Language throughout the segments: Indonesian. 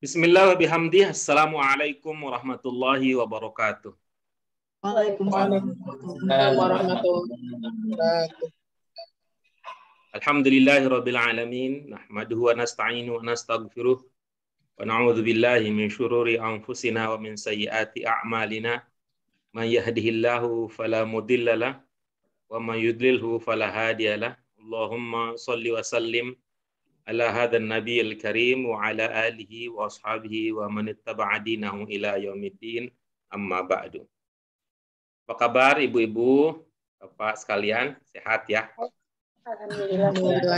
Bismillah wa bihamdih. Assalamualaikum warahmatullahi wabarakatuh. Waalaikumsalam warahmatullahi wabarakatuh. Alhamdulillahirabbil alamin. Nahmaduhu wa nasta'inu wa nastaghfiruh. Wa na'udzu billahi min syururi anfusina wa min sayyiati a'malina. Man yahdihillahu fala mudhillalah wa man yudlilhu fala hadiyalah. Allahumma shalli wa sallim ala hadzal nabiyil karim wa ala alihi wa ashabihi wa man ittaba'a dinahu ila yaumiddin. Amma ba'du. Apa kabar ibu-ibu, bapak sekalian? Sehat ya? Alhamdulillah.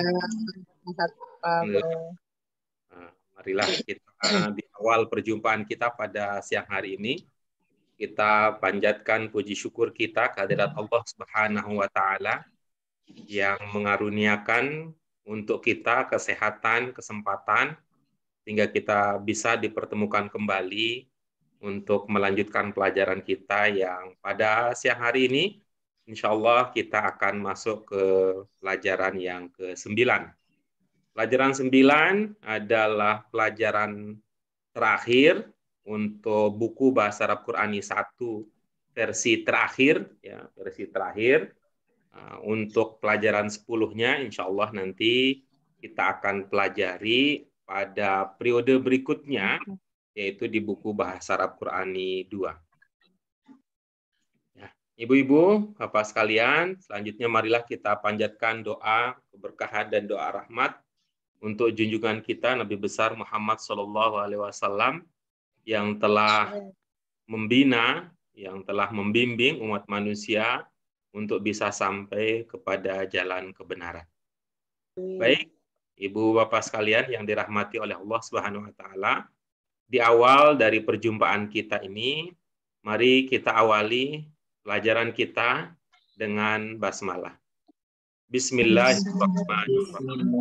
Nah, marilah kita di awal perjumpaan kita pada siang hari ini kita panjatkan puji syukur kita kehadirat Allah Subhanahu wa taala yang mengaruniakan untuk kita kesehatan, kesempatan sehingga kita bisa dipertemukan kembali untuk melanjutkan pelajaran kita yang pada siang hari ini insya Allah kita akan masuk ke pelajaran yang ke-9. Pelajaran 9 adalah pelajaran terakhir untuk buku Bahasa Arab Qurani 1 versi terakhir, ya, versi terakhir. Untuk pelajaran 10-nya insya Allah nanti kita akan pelajari pada periode berikutnya, yaitu di buku Bahasa Arab Qurani 2. Ya, ibu-ibu, bapak sekalian, selanjutnya marilah kita panjatkan doa keberkahan dan doa rahmat untuk junjungan kita Nabi besar Muhammad SAW yang telah membina, yang telah membimbing umat manusia untuk bisa sampai kepada jalan kebenaran. Baik, ibu bapak sekalian yang dirahmati oleh Allah Subhanahu wa taala, di awal dari perjumpaan kita ini, mari kita awali pelajaran kita dengan basmalah. Bismillahirrahmanirrahim.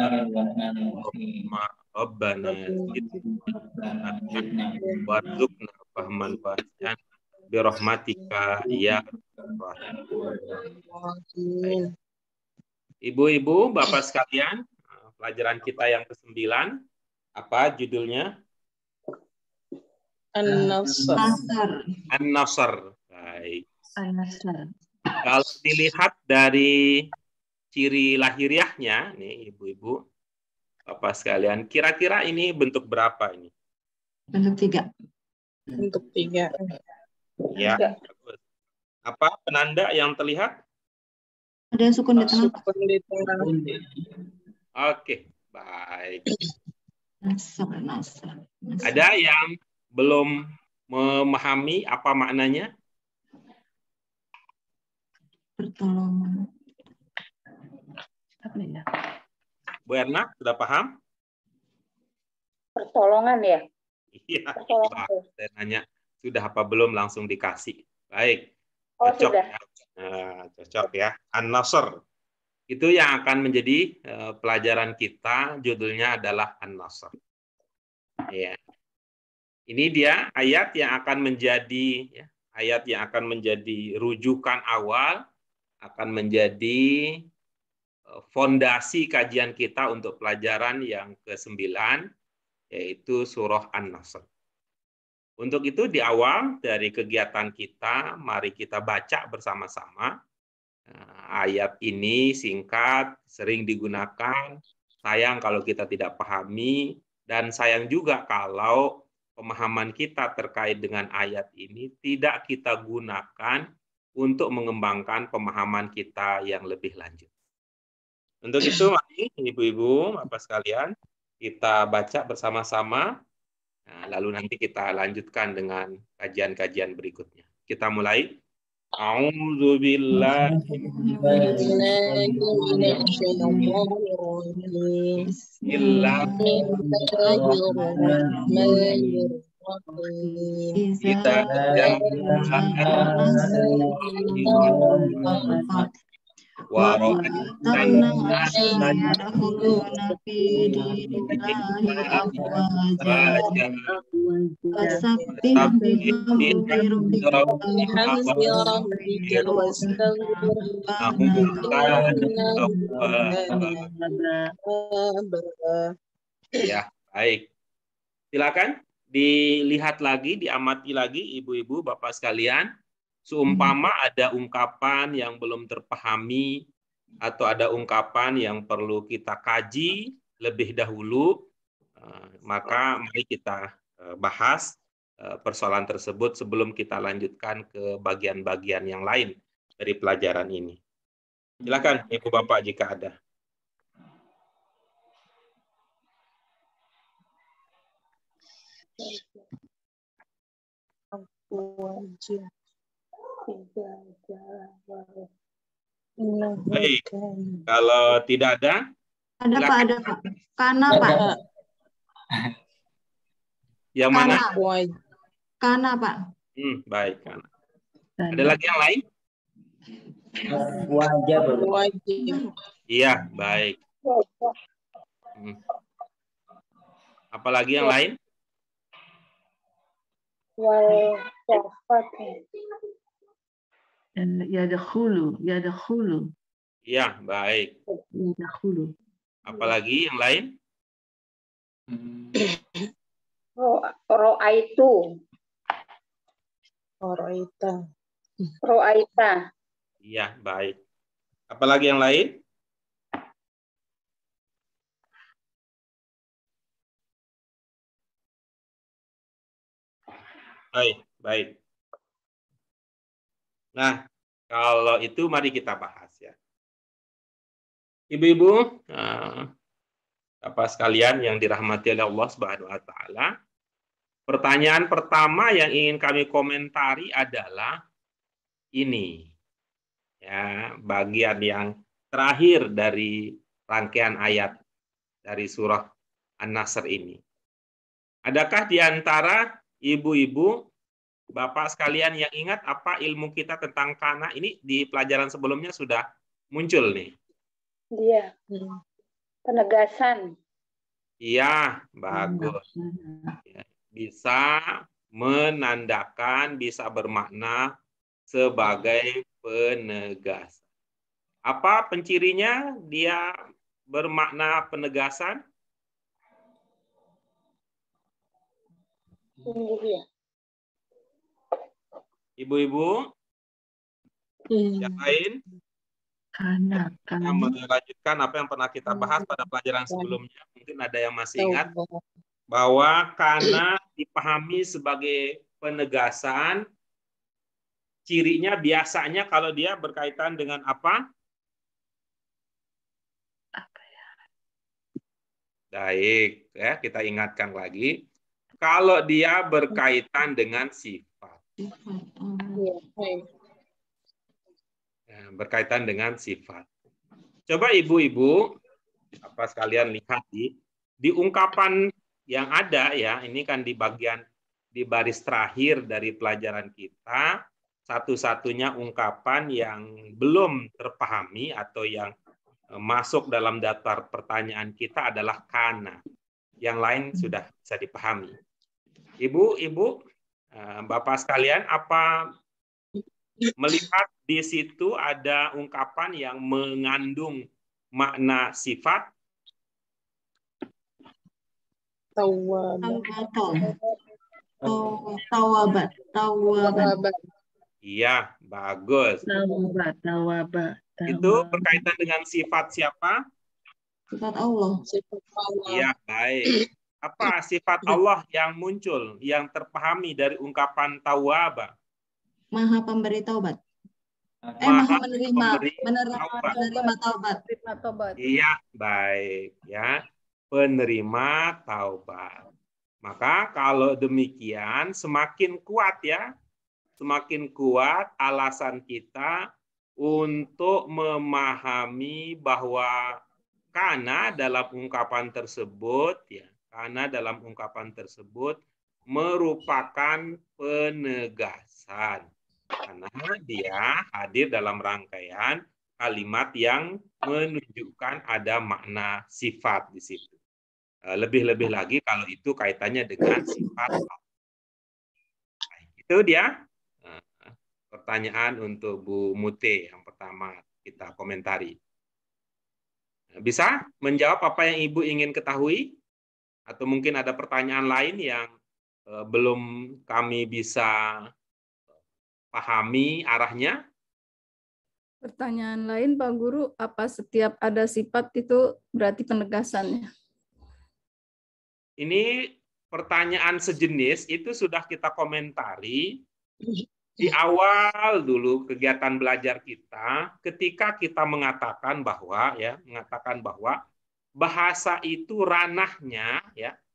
Rabbana warzuqna fahman wasi'an birahmatika ya rahim. Ibu-ibu, bapak sekalian, pelajaran kita yang ke-9, apa judulnya? An-Nasr. An-Nasr. Baik. An-Nasr. Kalau dilihat dari ciri lahiriahnya, nih ibu-ibu, bapak sekalian, kira-kira ini bentuk berapa ini? Bentuk 3. Bentuk 3. Ya. Apa penanda yang terlihat? Ada sukun di tengah. Sukun di tengah. Oke, baik. Nasr. Ada yang belum memahami apa maknanya? Pertolongan. Apa ya? Bu Erna, sudah paham? Pertolongan ya? Iya. Pertolongan. Saya nanya, sudah apa belum langsung dikasih. Baik. Oh, Cocok sudah. ya. Nah, cocok ya. An-Nasr. Itu yang akan menjadi pelajaran kita, judulnya adalah An-Nasr. Ya. Ini dia ayat yang akan menjadi rujukan awal, akan menjadi fondasi kajian kita untuk pelajaran yang ke-9, yaitu surah An-Nasr. Untuk itu di awal dari kegiatan kita, mari kita baca bersama-sama. Ayat ini singkat, sering digunakan, sayang kalau kita tidak pahami, dan sayang juga kalau pemahaman kita terkait dengan ayat ini tidak kita gunakan untuk mengembangkan pemahaman kita yang lebih lanjut. Untuk itu, mari ibu-ibu, bapak sekalian, kita baca bersama-sama. Nah, lalu nanti kita lanjutkan dengan kajian-kajian berikutnya. Kita mulai. A'udzu billahi Ya, baik. Silakan dilihat lagi, diamati lagi ibu-ibu, bapak sekalian, seumpama ada ungkapan yang belum terpahami atau ada ungkapan yang perlu kita kaji lebih dahulu, maka mari kita bahas persoalan tersebut sebelum kita lanjutkan ke bagian-bagian yang lain dari pelajaran ini. Silakan Ibu Bapak jika ada. Baik, kalau tidak ada, Ada Pak, ada Pak. Kana Pak. yang mana? Kana Pak. Baik, kan. Ada lagi yang lain? Wajib. Iya, baik. Apalagi yang lain? Yadkhulu. Iya, baik. Yadkhulu. Apalagi yang lain? Ro'aitu. Ro'aita. Iya, baik. Apalagi yang lain? Baik, baik. Nah, kalau itu mari kita bahas ya. Ibu-ibu, Bapak sekalian yang dirahmati oleh Allah Subhanahu wa taala, pertanyaan pertama yang ingin kami komentari adalah ini. Ya, bagian yang terakhir dari rangkaian ayat dari surah An-Nasr ini. Adakah di antara ibu-ibu, bapak sekalian yang ingat apa ilmu kita tentang kana? Ini di pelajaran sebelumnya sudah muncul nih. Iya. Penegasan. Iya, bagus. Ya, bisa menandakan, bisa bermakna sebagai penegasan. Apa pencirinya dia bermakna penegasan? Ibu-ibu, yang lain? Kana. Kita melanjutkan apa yang pernah kita bahas pada pelajaran sebelumnya. Mungkin ada yang masih ingat bahwa kana dipahami sebagai penegasan. Cirinya biasanya kalau dia berkaitan dengan apa? Baik, ya, kita ingatkan lagi. Kalau dia berkaitan dengan sifat. Ya, berkaitan dengan sifat. Coba ibu-ibu, apa sekalian lihat di ungkapan yang ada ya, ini kan di bagian di baris terakhir dari pelajaran kita, satu-satunya ungkapan yang belum terpahami atau yang masuk dalam daftar pertanyaan kita adalah kana. Yang lain sudah bisa dipahami. Ibu, Bapak sekalian, apa melihat di situ ada ungkapan yang mengandung makna sifat? Tawabat. Iya, bagus. Tawabat. Itu berkaitan dengan sifat siapa? Sifat Allah. Iya, baik. Apa sifat Allah yang muncul, yang terpahami dari ungkapan tawwaba? Maha pemberi taubat. Maha menerima taubat. Iya, baik ya. Penerima taubat. Maka kalau demikian semakin kuat ya. Semakin kuat alasan kita untuk memahami bahwa karena dalam ungkapan tersebut ya, karena dalam ungkapan tersebut merupakan penegasan. Karena dia hadir dalam rangkaian kalimat yang menunjukkan ada makna sifat di situ. Lebih-lebih lagi kalau itu kaitannya dengan sifat. Itu dia pertanyaan untuk Bu Mute yang pertama kita komentari. Bisa menjawab apa yang Ibu ingin ketahui? Atau mungkin ada pertanyaan lain yang belum kami bisa pahami arahnya? Pertanyaan lain Pak Guru, apa setiap ada sifat itu berarti penegasannya? Ini pertanyaan sejenis itu sudah kita komentari di awal dulu kegiatan belajar kita, ketika kita mengatakan bahwa bahasa itu ranahnya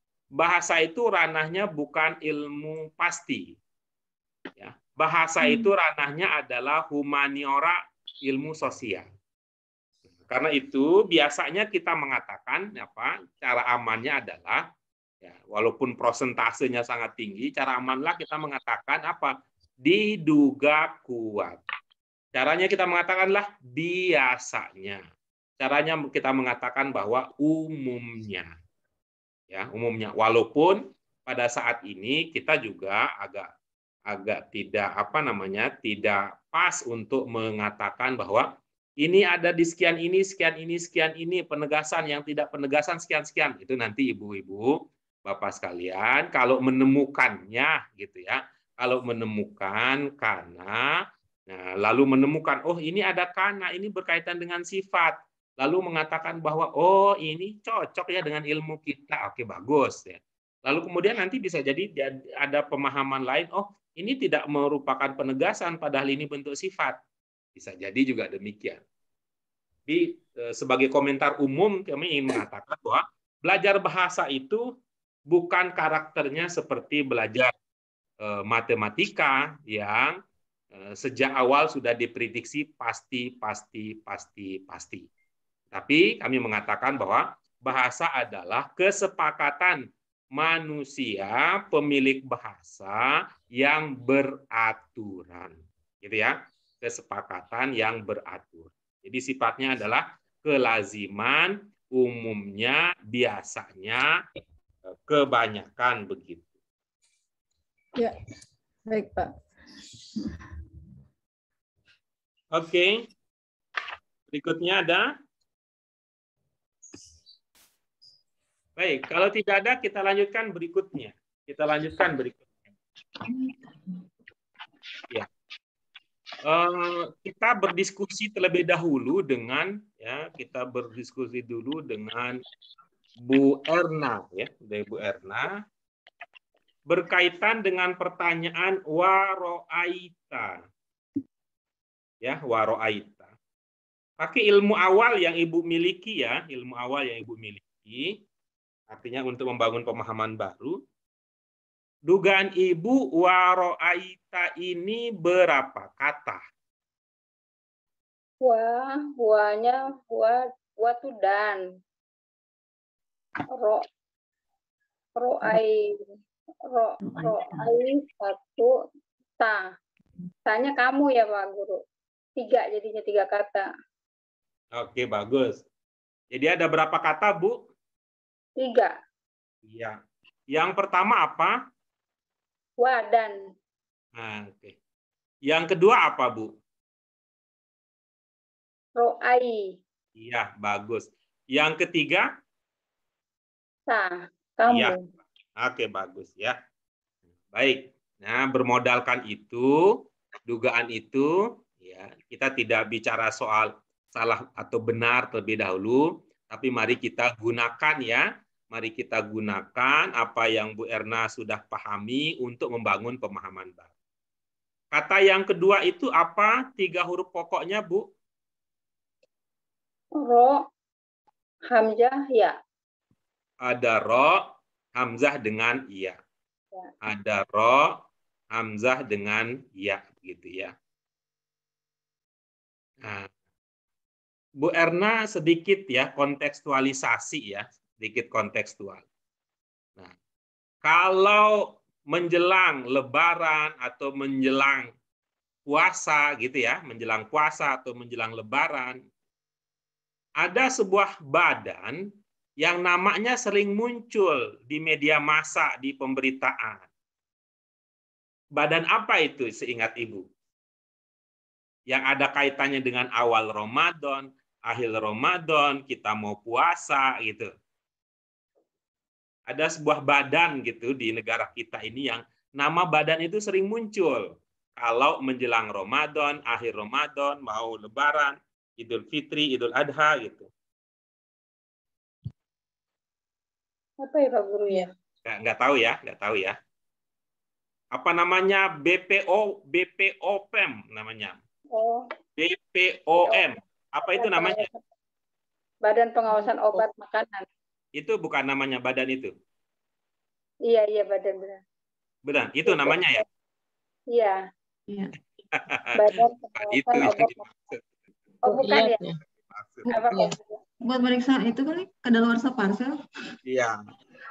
bukan ilmu pasti. Ya, bahasa itu ranahnya adalah humaniora, ilmu sosial. Karena itu biasanya kita mengatakan cara amannya adalah walaupun prosentasenya sangat tinggi, cara amanlah kita mengatakan diduga kuat. Caranya kita mengatakanlah biasanya. Caranya kita mengatakan bahwa umumnya. Ya, umumnya. Walaupun pada saat ini kita juga agak tidak tidak pas untuk mengatakan bahwa ini ada di sekian ini, penegasan yang tidak penegasan sekian. Itu nanti ibu-ibu, bapak sekalian, kalau menemukannya gitu ya. Kalau menemukan kana, lalu menemukan, oh ini ada kana, ini berkaitan dengan sifat. Lalu mengatakan bahwa, oh ini cocok ya dengan ilmu kita. Oke, bagus ya. Lalu kemudian nanti bisa jadi ada pemahaman lain, oh ini tidak merupakan penegasan, padahal ini bentuk sifat. Bisa jadi juga demikian. Jadi sebagai komentar umum kami ingin mengatakan bahwa belajar bahasa itu bukan karakternya seperti belajar matematika yang sejak awal sudah diprediksi pasti. Tapi kami mengatakan bahwa bahasa adalah kesepakatan manusia pemilik bahasa yang beraturan, gitu ya, kesepakatan yang beratur. Jadi sifatnya adalah kelaziman, umumnya, biasanya, kebanyakan begitu. Ya, baik Pak. Oke, berikutnya ada. Baik, kalau tidak ada kita lanjutkan berikutnya. Ya. Kita berdiskusi terlebih dahulu dengan Bu Erna ya, dari Bu Erna berkaitan dengan pertanyaan waroaita. Ya, waroaita. Pakai ilmu awal yang Ibu miliki ya, artinya untuk membangun pemahaman baru. Dugaan Ibu, waroaita ini berapa kata? Wanya watu dan roai satu ta. Tanya kamu ya Pak Guru. 3 jadinya 3 kata. Oke, bagus. Jadi ada berapa kata, Bu? 3. Iya. Yang pertama apa? Wadan. Oke. Yang kedua apa, Bu? Roai. Iya, bagus. Yang ketiga? Sa. Kamu. Iya. Oke, bagus ya. Baik. Nah, bermodalkan itu, dugaan itu, ya, kita tidak bicara soal salah atau benar terlebih dahulu, tapi mari kita gunakan ya. Mari kita gunakan apa yang Bu Erna sudah pahami untuk membangun pemahaman baru. Kata yang kedua itu apa? 3 huruf pokoknya, Bu? Ro, hamzah, ya. Ada ro, hamzah dengan ya. Ada ro, hamzah dengan ya, gitu ya. Nah, Bu Erna sedikit ya kontekstualisasi ya, sedikit kontekstual. Nah, kalau menjelang Lebaran atau menjelang puasa gitu ya, menjelang puasa atau menjelang Lebaran, ada sebuah badan yang namanya sering muncul di media massa, di pemberitaan. Badan apa itu seingat Ibu? Yang ada kaitannya dengan awal Ramadan, akhir Ramadan, kita mau puasa gitu. ada sebuah badan gitu di negara kita ini yang nama badan itu sering muncul. Kalau menjelang Ramadan, akhir Ramadan, mau Lebaran, Idul Fitri, Idul Adha gitu. Apa ya Pak Guru ya? Nggak tahu ya, nggak tahu ya. Apa namanya? BPOM namanya. Oh, BPOM. Apa itu namanya? Badan Pengawasan Obat Makanan. Itu bukan namanya badan itu. Iya, iya badan benar. Benar, itu namanya ya? Iya. Iya. Badan Itu Pengawasan yang Obat Makanan. Oh, bukan ya? Apa Pak Guru? Buat meriksa itu kali kadaluarsa parsel. Iya.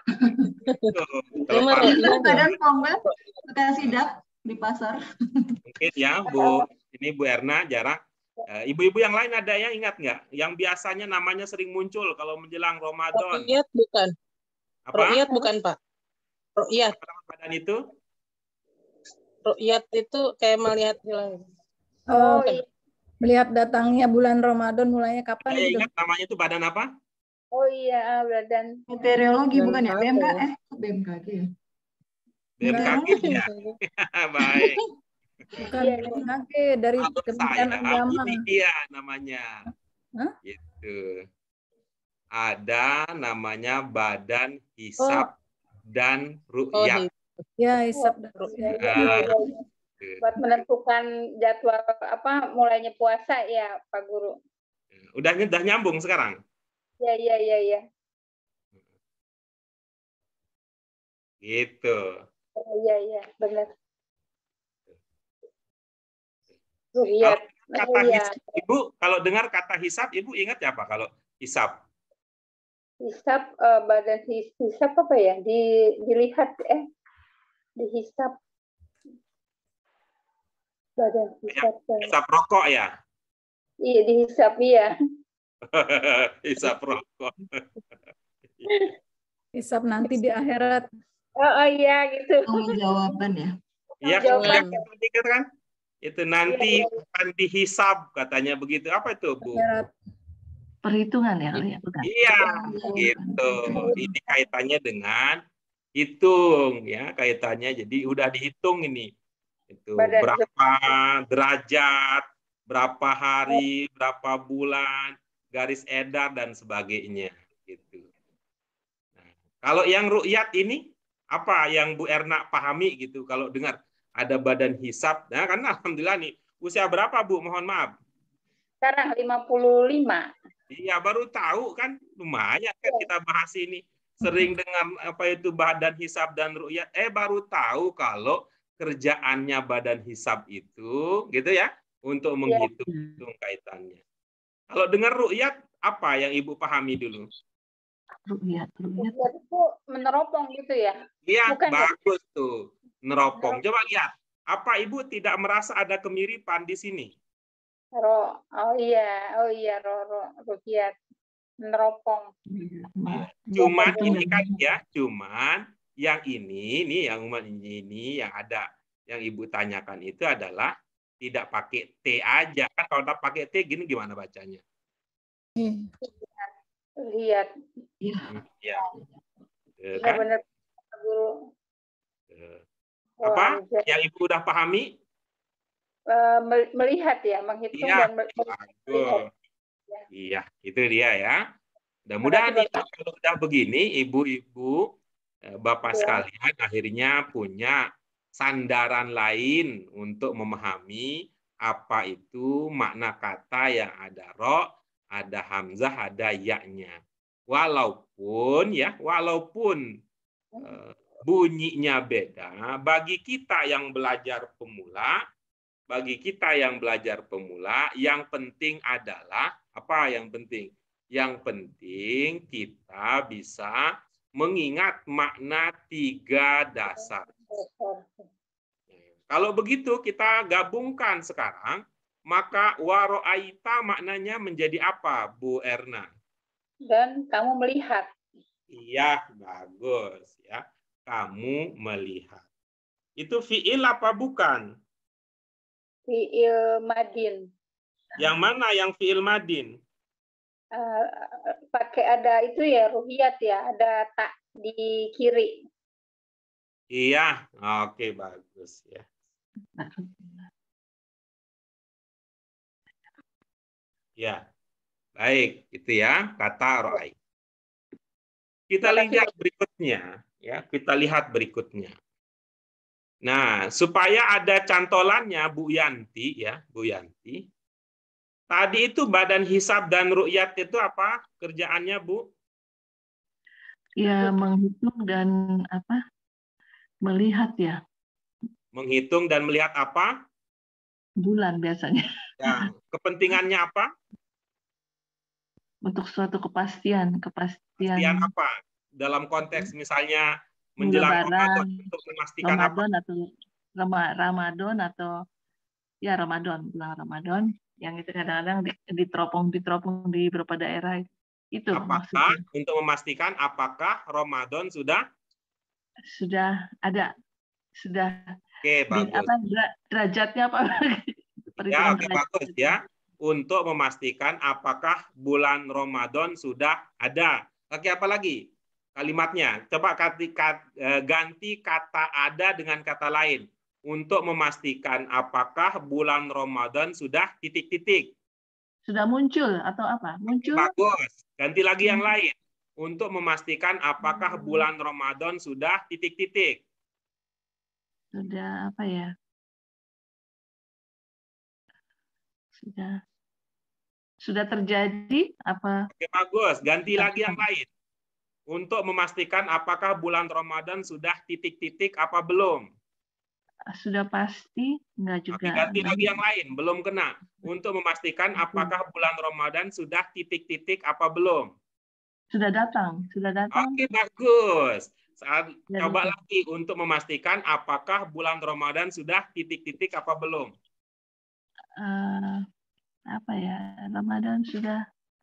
Itu badan POM kan? Kayak sidak di pasar. Mungkin ya Bu, ini Bu Erna jarak. Ibu-ibu yang lain ada yang ingat nggak? Yang biasanya namanya sering muncul kalau menjelang Ramadan. Ru'yat bukan. Apa? Ru'yat bukan Pak. Ru'yat. Apa badan itu? Ru'yat itu kayak melihat hilal. Oh, melihat datangnya bulan Ramadan mulainya kapan Saya gitu? ingat namanya itu badan apa? Oh iya, badan Meteorologi bukan ya? Dan BMK apa BMKG ya? BMKG ya. Baik. Bukan BMKG, dari Kalau Kementerian saya Agama. ini dia namanya. Hah? Gitu. Ada namanya Badan Hisab dan Ru'yat. Ya, hisab dan Ah, buat menentukan jadwal apa mulainya puasa ya Pak Guru. udah nyambung sekarang. Iya, iya, iya, iya. Gitu. Iya, iya, benar. Kalau Ru'yat. kata Iya. hisab, Ibu, kalau dengar kata hisab, Ibu ingat ya apa kalau hisab? Hisab badan hisab apa ya? Dilihat dihisab. Badan hisab. Hisab rokok ya? Iya, dihisab iya. Hisab rokok. hisab nanti di akhirat. Oh iya gitu. Jawaban ya. Iya, Jawaban. yang kan? Itu nanti akan dihisab katanya begitu. Apa itu, Bu? Akhirat. Perhitungan ya, bukan? Iya, gitu. Ini kaitannya dengan hitung ya, kaitannya. Jadi udah dihitung ini. Itu berapa derajat, berapa hari, berapa bulan, garis edar dan sebagainya gitu. Nah, kalau yang ru'yat ini apa yang Bu Erna pahami gitu kalau dengar ada badan hisab. Nah, kan alhamdulillah nih. Usia berapa, Bu? Mohon maaf. Sekarang 55. Iya, baru tahu kan, lumayan kan kita bahas ini. Sering dengar apa itu badan hisab dan ru'yat, baru tahu kalau kerjaannya badan hisab itu, gitu ya, untuk menghitung kaitannya. Kalau dengar ru'yat, apa yang Ibu pahami dulu? Ru'yat itu meneropong gitu ya? Iya, bukan bagus tuh, neropong. Coba lihat, apa Ibu tidak merasa ada kemiripan di sini? Oh iya, ru'yat meneropong. Cuman ini kan ya, cuman yang ini nih yang ini yang ada yang Ibu tanyakan itu adalah tidak pakai T aja. Kan kalau tak pakai T gini gimana bacanya? Lihat. Iya. Kan? Benar, Guru. Apa yang Ibu udah pahami? Melihat ya, menghitung dan melihat. Iya, itu dia ya. Mudah-mudahan kalau udah begini, ibu-ibu, bapak sekalian akhirnya punya sandaran lain untuk memahami apa itu makna kata yang ada ro, ada hamzah, ada ya-nya. Walaupun bunyinya beda, bagi kita yang belajar pemula, yang penting adalah apa yang penting? Yang penting kita bisa mengingat makna 3 dasar. Kalau begitu kita gabungkan sekarang, maka waro'aita maknanya menjadi apa, Bu Erna? Dan kamu melihat. Iya, bagus ya. Kamu melihat. Itu fi'il apa bukan? Fi'il madin. Yang mana yang fi'il madin? Pakai ada itu ya, ruhiyat ya, ada di kiri. Iya, oke bagus ya. Ya, baik itu ya kata ro'ai. Kita Terima kasih, lihat Pak. berikutnya, ya kita lihat berikutnya. Nah, supaya ada cantolannya Bu Yanti ya, Bu Yanti. Tadi itu badan hisab dan ru'yat itu apa kerjaannya, Bu? Ya, menghitung dan apa? Melihat ya, Menghitung dan melihat apa? bulan biasanya. Ya, kepentingannya apa? Untuk suatu kepastian Pastian apa? Dalam konteks misalnya menjelang Ramadan Lebaran, untuk memastikan apa? Ramadan atau ya Ramadan, bulan Ramadan yang itu kadang-kadang diteropong di beberapa daerah itu Apakah maksudnya. untuk memastikan apakah Ramadan sudah ada sudah Oke, bagus. derajatnya apa? Ya, oke, bagus ya. Untuk memastikan apakah bulan Ramadan sudah ada. Oke, apa lagi? Kalimatnya. Coba ganti kata ada dengan kata lain. Untuk memastikan apakah bulan Ramadan sudah titik-titik. Sudah muncul atau apa? Muncul. Bagus. Ganti lagi yang lain. Untuk memastikan apakah bulan Ramadan sudah titik-titik. Sudah apa ya? Sudah terjadi apa? Oke, bagus. Ganti lagi yang lain. Untuk memastikan apakah bulan Ramadan sudah titik-titik apa belum. Sudah pasti enggak juga. Oke, ganti lagi yang lain, belum kena. Untuk memastikan apakah bulan Ramadan sudah titik-titik apa belum. Sudah datang. Oke, bagus. Coba datang. lagi untuk memastikan apakah bulan Ramadan sudah titik-titik apa belum. Apa ya? Ramadan sudah.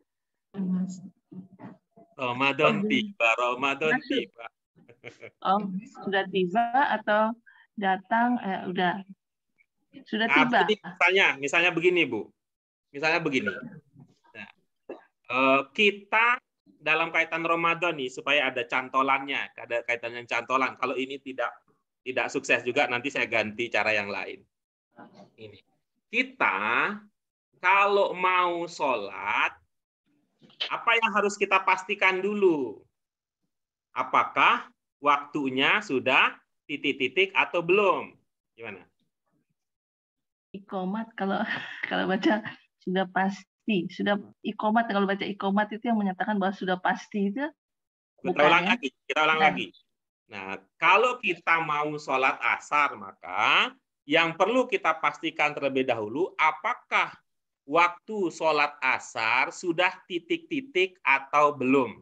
Ramadan tiba, Ramadan tiba. Oh, sudah tiba atau datang? Udah. Sudah Nah, tiba. Misalnya begini, Bu. Misalnya begini. Nah, kita dalam kaitan Ramadan nih supaya ada cantolannya, ada kaitannya cantolan. Kalau ini tidak sukses juga nanti saya ganti cara yang lain. Ini. Kita kalau mau sholat, apa yang harus kita pastikan dulu? Apakah waktunya sudah titik-titik atau belum? Gimana? Ikomat kalau baca sudah pasti, sudah ikomat kalau baca ikomat itu yang menyatakan bahwa sudah pasti itu. Kita ulang lagi. Nah, kalau kita mau sholat asar, maka yang perlu kita pastikan terlebih dahulu, apakah waktu sholat asar sudah titik-titik atau belum?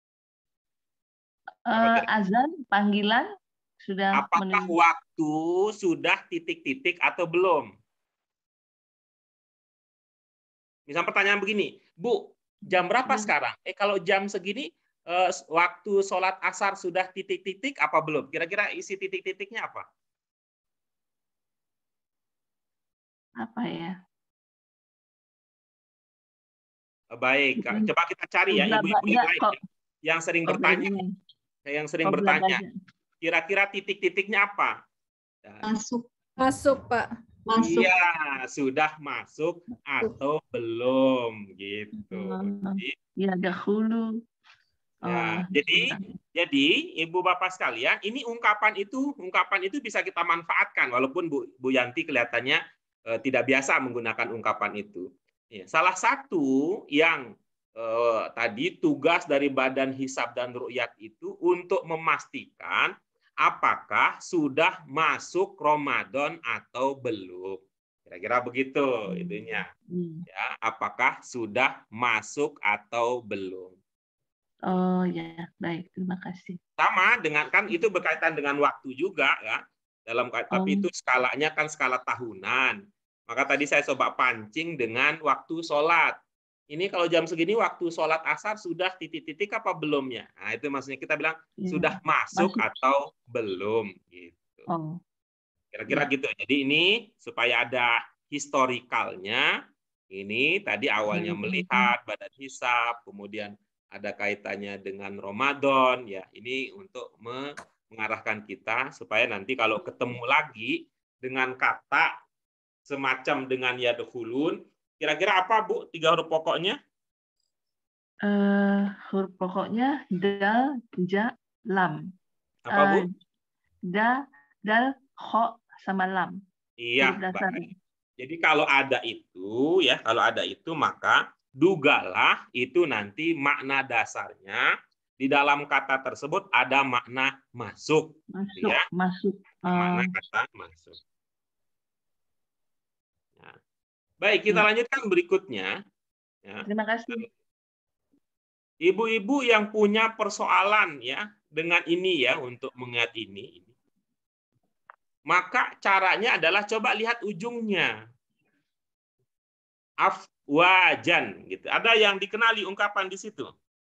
Azan, panggilan, sudah. Apakah waktu sudah titik-titik atau belum? Misal pertanyaan begini, Bu, jam berapa sekarang? Kalau jam segini, waktu sholat asar sudah titik-titik apa belum? Kira-kira isi titik-titiknya apa? Apa ya? Baik, coba kita cari ya ibu-ibu yang lain yang sering bertanya. Kira-kira titik-titiknya apa? Masuk, Pak. Masuk. Iya, sudah masuk atau belum gitu. Ya, dahulu. Ya, jadi Ibu Bapak sekalian, ini ungkapan itu bisa kita manfaatkan walaupun Bu Yanti kelihatannya tidak biasa menggunakan ungkapan itu. Ya, salah satu yang tadi tugas dari Badan Hisab dan Ru'yat itu untuk memastikan apakah sudah masuk Ramadan atau belum. Kira-kira begitu itunya. Ya, apakah sudah masuk atau belum. Oh ya, baik, terima kasih. Sama dengan kan itu berkaitan dengan waktu juga ya. Tapi itu skalanya kan skala tahunan. Maka tadi saya coba pancing dengan waktu sholat. Ini kalau jam segini waktu sholat asar sudah titik-titik apa belumnya? Nah, itu maksudnya kita bilang sudah masuk atau belum gitu. Kira-kira gitu. Jadi ini supaya ada historikalnya. Ini tadi awalnya melihat badan hisab, kemudian ada kaitannya dengan Ramadan, ya ini untuk mengarahkan kita supaya nanti kalau ketemu lagi dengan kata semacam dengan yadkhulun, kira-kira apa Bu 3 huruf pokoknya? Huruf pokoknya dal, ja, lam. Apa Bu? Dal, kho, sama lam. Iya, Huruf dasar. baik. Jadi kalau ada itu ya, kalau ada itu maka dugalah itu nanti makna dasarnya di dalam kata tersebut ada makna masuk. Masuk, Ya. masuk. Makna kata masuk. Nah. Baik, kita lanjutkan berikutnya. Ya. Terima kasih. Ibu-ibu yang punya persoalan ya dengan ini ya untuk mengingat ini. Maka caranya adalah coba lihat ujungnya. Afwajan gitu. Ada yang dikenali ungkapan di situ?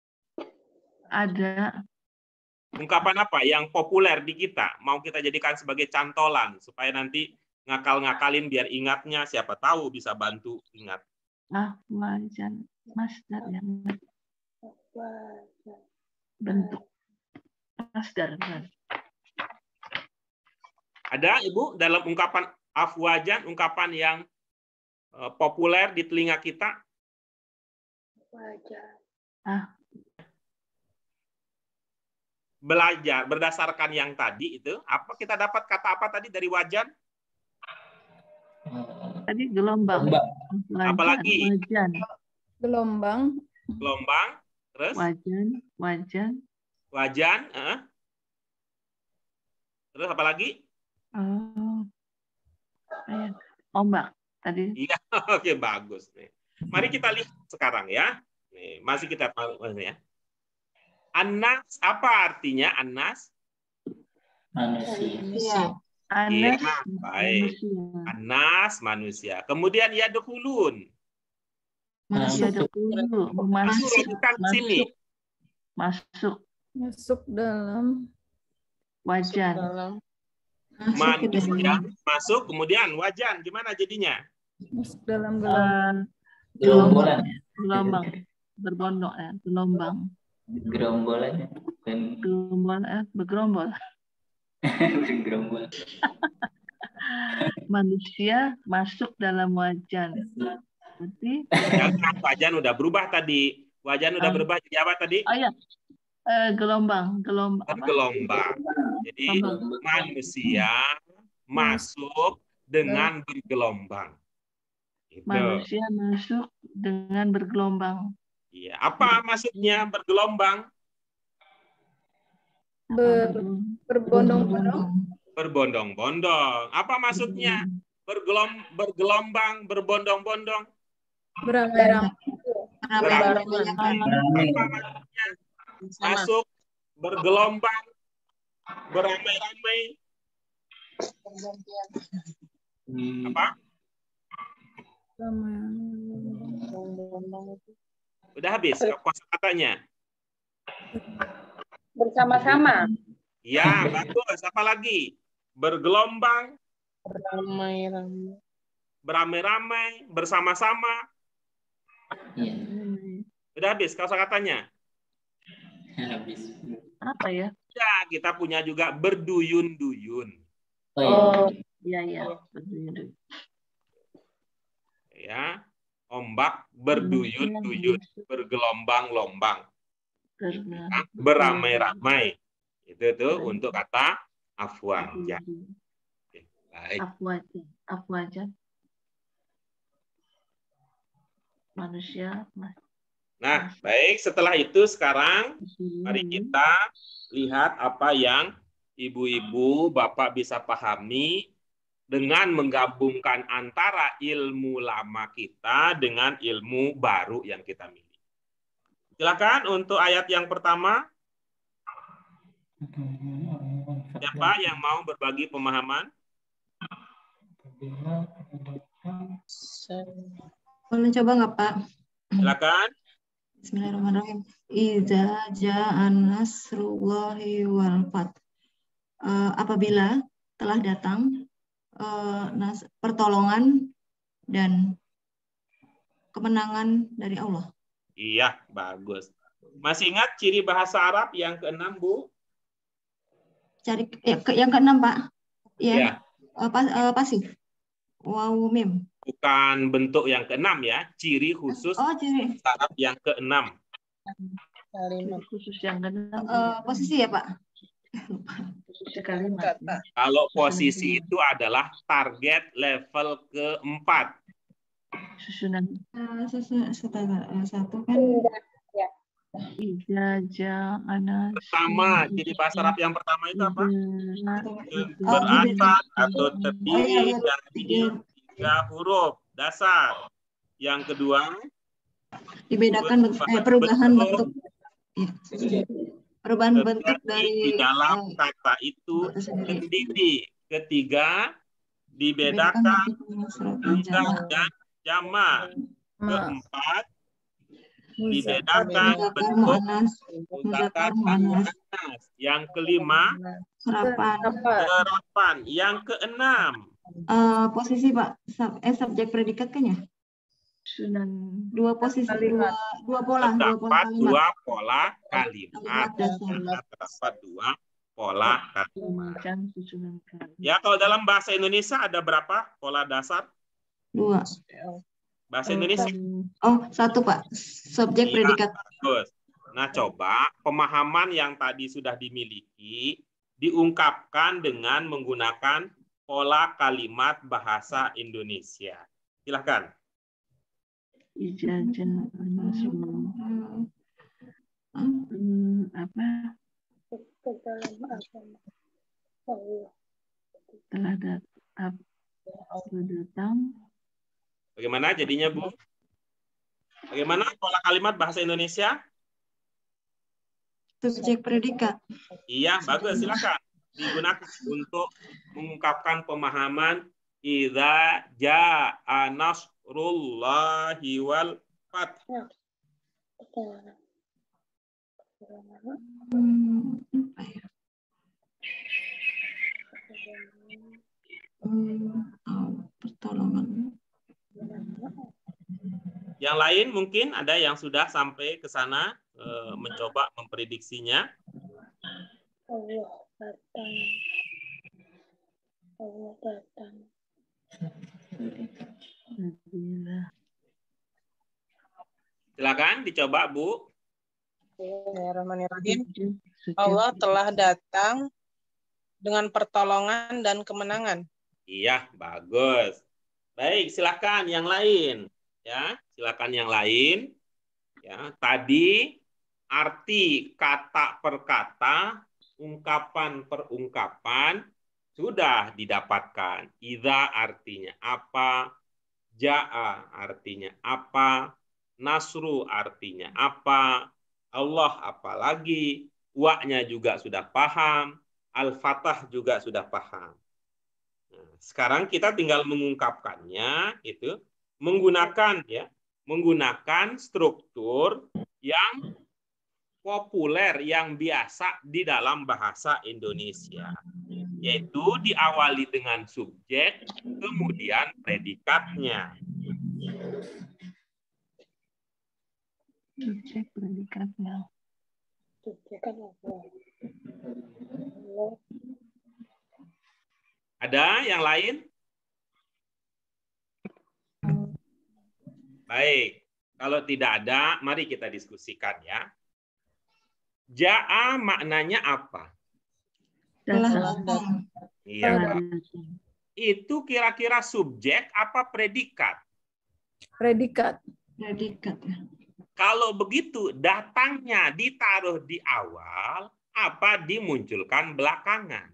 Ada. Ungkapan apa yang populer di kita? Mau kita jadikan sebagai cantolan supaya nanti ngakal-ngakalin biar ingatnya, siapa tahu bisa bantu ingat. Afwajan. Masdar yang bentuk. Masdar. Ada Ibu dalam ungkapan afwajan, ungkapan yang populer di telinga kita? Wajar. Belajar berdasarkan yang tadi itu, apa kita dapat kata apa tadi dari wajan? Tadi gelombang. Apalagi? Wajan. Gelombang. Gelombang, terus? Wajan. Terus apa lagi? Ombak tadi. Iya, oke bagus nih. Mari kita lihat sekarang ya. Nih, masih kita tahu ya. Anas apa artinya anas? Manusia. Anas, Iya, baik. Anas manusia. Kemudian yadkhulun. Masuk. Masukkan sini. Masuk dalam wajan. Manusia masuk, kemudian wajan gimana jadinya? Masuk dalam Gelombang. Berbondong ya, gelombang. Gerombolan. Bergerombol. Manusia masuk dalam wajan. Berarti wajan udah berubah tadi. Wajan udah berubah jadi apa tadi? Oh ya. Gelombang. Bergelombang. Jadi manusia masuk dengan bergelombang. Itu. Manusia masuk dengan bergelombang. Iya. Apa maksudnya bergelombang? Berbondong-bondong. Berbondong-bondong. Apa maksudnya? Bergelombang, berbondong-bondong. Beramai-ramai. Apa maksudnya? Masuk, bergelombang, beramai-ramai. Apa? Udah habis kosakatanya? Bersama-sama. Ya, bagus. Apa lagi? Bergelombang, beramai-ramai, bersama-sama. Udah habis kosakatanya? Habis. Apa ya? Ya, kita punya juga berduyun-duyun. Iya. Berduyun-duyun. Ya, ombak berduyun-duyun, bergelombang-lombang, beramai-ramai. Itu tuh untuk kata afwajan. Baik. Afwajan. Manusia. Nah, baik. Setelah itu sekarang mari kita lihat apa yang ibu-ibu, bapak bisa pahami dengan menggabungkan antara ilmu lama kita dengan ilmu baru yang kita miliki. Silakan untuk ayat yang pertama. Siapa yang mau berbagi pemahaman? Boleh coba nggak, Pak? Silakan. Bismillahirrahmanirrahim. Idza ja'an nasrullahi wal fath. Apabila telah datang pertolongan dan kemenangan dari Allah. Iya, bagus. Masih ingat ciri bahasa Arab yang keenam, Bu? Cari yang keenam, Pak. Ya. Pasif. Wawu mim. Bukan bentuk yang keenam ya, ciri khusus Ciri. bahasa Arab yang keenam. Kalimat. Khusus yang keenam. Posisi ya, Pak? Posisi kalimat. Ya. Kalau posisi itu adalah target level keempat. Susunan. Satu kan. Ijaja, anas. Pertama, ciri bahasa Arab yang pertama itu apa? Berasal atau terdiri dari 3 huruf dasar. Yang kedua, dibedakan perubahan bentuk. Perubahan bentuk dari di dalam kata itu sendiri. Ketiga, dibedakan muzakkar dan jamak. Keempat, dibedakan bentuk muzakkar dan muannas. Yang kelima, serapan. Yang keenam, posisi, Pak. Subjek predikat kan ya? Sunan. Dua posisi, dua pola terdapat kalimat. 2 pola kalimat. Terdapat 2 pola kalimat. Ya, kalau dalam bahasa Indonesia ada berapa pola dasar? 2. Bahasa Indonesia. Satu, Pak. Subjek predikat. Bagus. Nah, coba pemahaman yang tadi sudah dimiliki diungkapkan dengan menggunakan pola kalimat bahasa Indonesia. Silakan. Ijazah apa? Telah datang. Bagaimana jadinya, Bu? Bagaimana pola kalimat bahasa Indonesia? Subjek predikat. Iya, bagus. Silakan digunakan untuk mengungkapkan pemahaman idza jaa nasrullahi wal fath. Pertolongan. Yang lain mungkin ada yang sudah sampai ke sana mencoba memprediksinya. Allah datang. Allah datang. Silakan dicoba, Bu. Bismillahirrahmanirrahim. Allah telah datang dengan pertolongan dan kemenangan. Iya, bagus. Baik, silakan yang lain. Ya, silakan yang lain. Ya, tadi arti kata per kata, ungkapan per ungkapan sudah didapatkan. Idza artinya apa? Jaa artinya apa? Nasru artinya apa? Allah apalagi? Wa-nya juga sudah paham. Al-Fatah juga sudah paham. Nah, sekarang kita tinggal mengungkapkannya itu menggunakan struktur yang populer yang biasa di dalam bahasa Indonesia, yaitu diawali dengan subjek kemudian predikatnya. Subjek predikatnya. Ada yang lain? Baik, kalau tidak ada, mari kita diskusikan ya. Jaa maknanya apa? Datang. Iya. Itu kira-kira subjek apa predikat? Predikat. Predikat. Kalau begitu, datangnya ditaruh di awal, apa dimunculkan belakangan?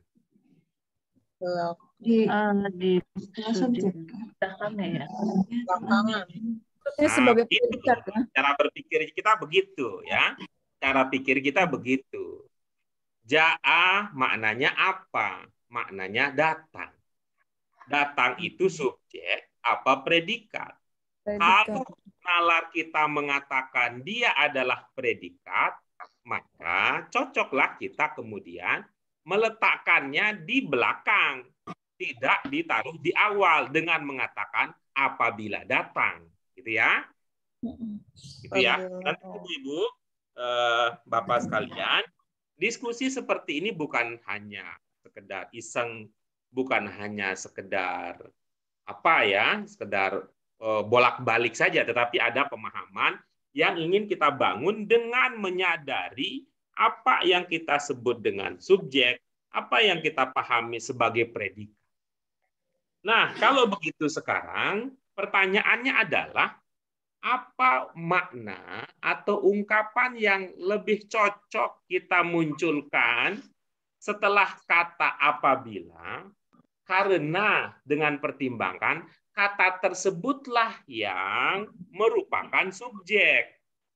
Di subjek. belakangnya ya. Belakangan. Sebagai predikat ya. Cara berpikir kita begitu ya. Cara pikir kita begitu. Jaa maknanya apa? Maknanya datang. Datang itu subjek apa predikat? Kalau nalar kita mengatakan dia adalah predikat, maka cocoklah kita kemudian meletakkannya di belakang, tidak ditaruh di awal dengan mengatakan apabila datang, gitu ya. Gitu ya. Nanti Ibu Bapak sekalian, diskusi seperti ini bukan hanya sekedar iseng, bukan hanya sekedar sekedar bolak-balik saja, tetapi ada pemahaman yang ingin kita bangun dengan menyadari apa yang kita sebut dengan subjek, apa yang kita pahami sebagai predikat. Nah, kalau begitu sekarang pertanyaannya adalah apa makna atau ungkapan yang lebih cocok kita munculkan setelah kata apabila, karena dengan pertimbangan kata tersebutlah yang merupakan subjek.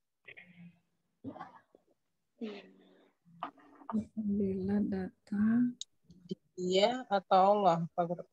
Apabila datang. Iya atau Allah, Pak Guru?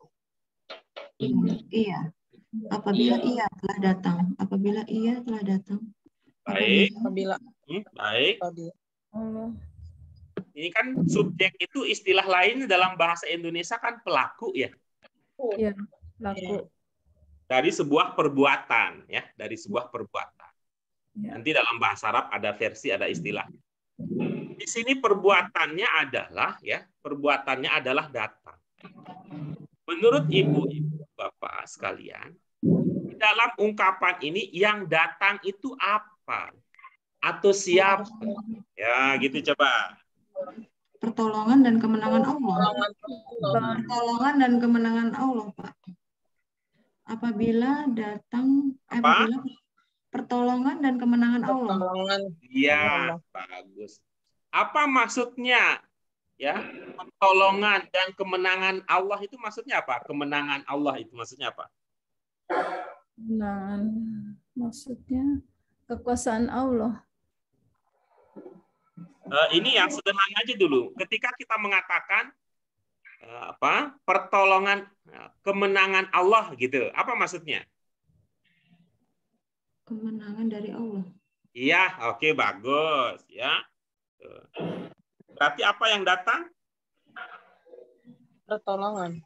Iya. Apabila ia telah datang. Apabila ia telah datang. Baik. Apabila Baik. Allah. Ini kan subjek itu istilah lain dalam bahasa Indonesia kan pelaku ya. Iya, laku. Dari sebuah perbuatan ya, dari sebuah perbuatan. Ya. Nanti dalam bahasa Arab ada versi, ada istilah. Di sini perbuatannya adalah datang. Menurut Ibu Bapak sekalian, di dalam ungkapan ini yang datang itu apa? Atau siapa? Ya, gitu coba. Pertolongan dan kemenangan Allah. Pertolongan dan kemenangan Allah, Pak. Apabila datang, apabila pertolongan dan kemenangan Allah. Iya, bagus. Apa maksudnya? Ya, pertolongan dan kemenangan Allah itu maksudnya apa? Kemenangan Allah itu maksudnya apa? Kemenangan maksudnya kekuasaan Allah. Ini yang sederhana aja dulu. Ketika kita mengatakan pertolongan, kemenangan Allah gitu, apa maksudnya? Kemenangan dari Allah. Iya, oke, bagus ya. Berarti apa yang datang? Pertolongan.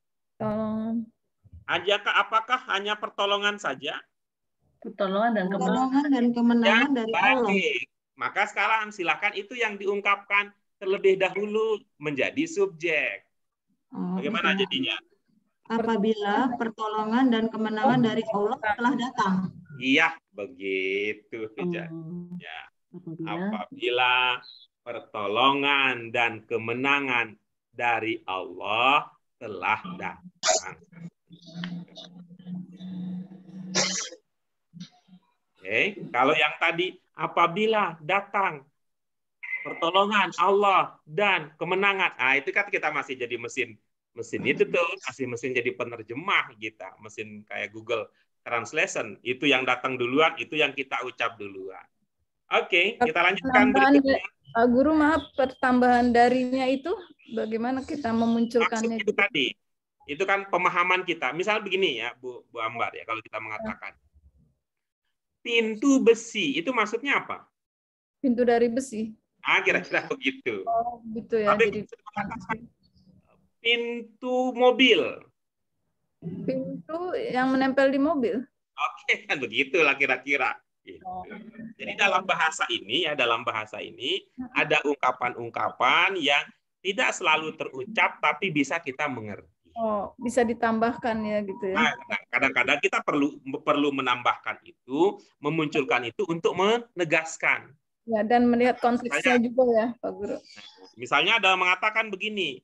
Apakah hanya pertolongan saja? Pertolongan dan Pertolongan dan kemenangan Ya, dari Allah. baik. Maka sekarang silakan itu yang diungkapkan terlebih dahulu menjadi subjek. Bagaimana jadinya? Apabila pertolongan dan kemenangan dari Allah telah datang. Iya, begitu. Ya. Apabila pertolongan dan kemenangan dari Allah telah datang. Oke, kalau yang tadi apabila datang pertolongan Allah dan kemenangan, itu kan kita masih jadi mesin itu tuh, masih mesin jadi penerjemah kita, mesin kayak Google Translation, itu yang datang duluan, itu yang kita ucap duluan. Oke, kita lanjutkan berikutnya. Pak Guru, maaf, pertambahan darinya itu bagaimana kita memunculkannya? Maksud itu tadi, itu kan pemahaman kita. Misalnya begini ya, Bu Ambar ya, kalau kita mengatakan pintu besi, itu maksudnya apa? Pintu dari besi. Kira-kira begitu. Oh, gitu ya. Tapi jadi pintu mobil. Pintu yang menempel di mobil. Oke, kan begitulah kira-kira. Gitu. Jadi dalam bahasa ini ada ungkapan-ungkapan yang tidak selalu terucap tapi bisa kita mengerti. Oh, bisa ditambahkan ya gitu ya. Nah, kadang-kadang kita perlu menambahkan itu, memunculkan itu untuk menegaskan. Ya, dan melihat konteksnya juga ya, Pak Guru. Misalnya ada mengatakan begini,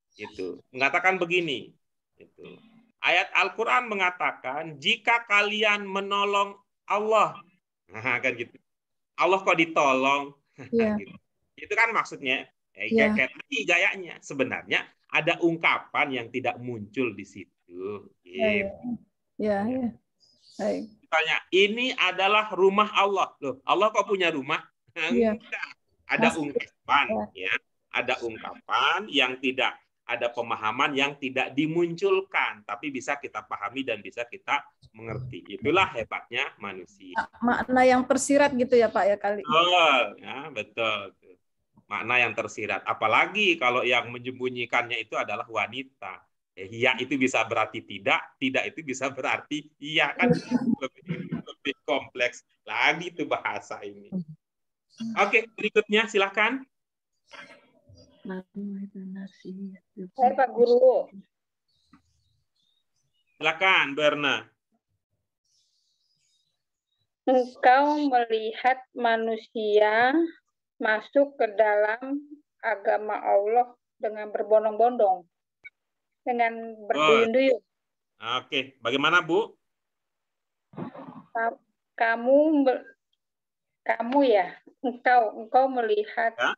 ayat Al-Quran mengatakan jika kalian menolong Allah, kan gitu. Allah kok ditolong, Ya. gitu. Itu kan maksudnya, kayak gayanya. Sebenarnya ada ungkapan yang tidak muncul di situ. Gitu. Ya. Baik. Misalnya, ini adalah rumah Allah. Loh, Allah kok punya rumah? Ya. Ada ungkapan, ya. Ada ungkapan yang tidak, ada pemahaman yang tidak dimunculkan, tapi bisa kita pahami dan bisa kita mengerti. Itulah hebatnya manusia. Makna yang tersirat gitu ya Pak ya kali. Betul, ya, betul. Makna yang tersirat. Apalagi kalau yang menyembunyikannya itu adalah wanita. Iya itu bisa berarti tidak itu bisa berarti iya, kan lebih kompleks lagi itu bahasa ini. Oke, berikutnya silakan. Saya Pak Guru. Silakan, Berna. Engkau melihat manusia masuk ke dalam agama Allah dengan berbondong-bondong, dengan berduyun-duyun. Oke, bagaimana Bu? Kamu ya, engkau melihat Ya.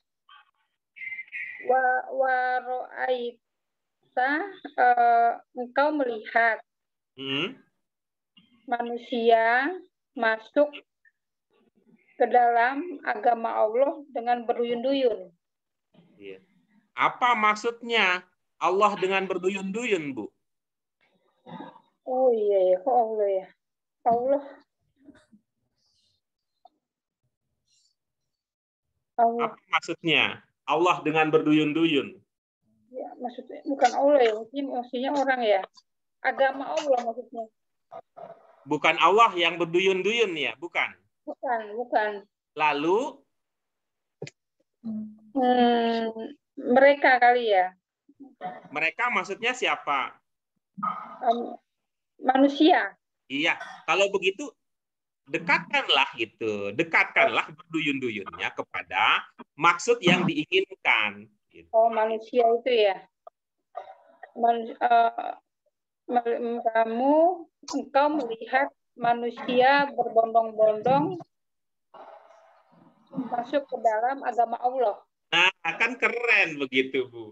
Engkau melihat Hmm. manusia masuk ke dalam agama Allah dengan berduyun-duyun. Iya. Apa maksudnya Allah dengan berduyun-duyun, Bu? Oh iya ya, kok Allah ya. Allah. Apa maksudnya Allah dengan berduyun-duyun? Ya, maksudnya bukan Allah ya, maksudnya orang ya. Agama Allah maksudnya. Bukan Allah yang berduyun-duyun ya, bukan? Bukan. Lalu? Mereka kali ya. Mereka maksudnya siapa? Manusia. Iya, kalau begitu dekatkanlah gitu, dekatkanlah berduyun-duyunnya kepada maksud yang diinginkan. Gitu. Oh, manusia itu ya. Engkau melihat manusia berbondong-bondong masuk ke dalam agama Allah. Nah, kan keren begitu, Bu.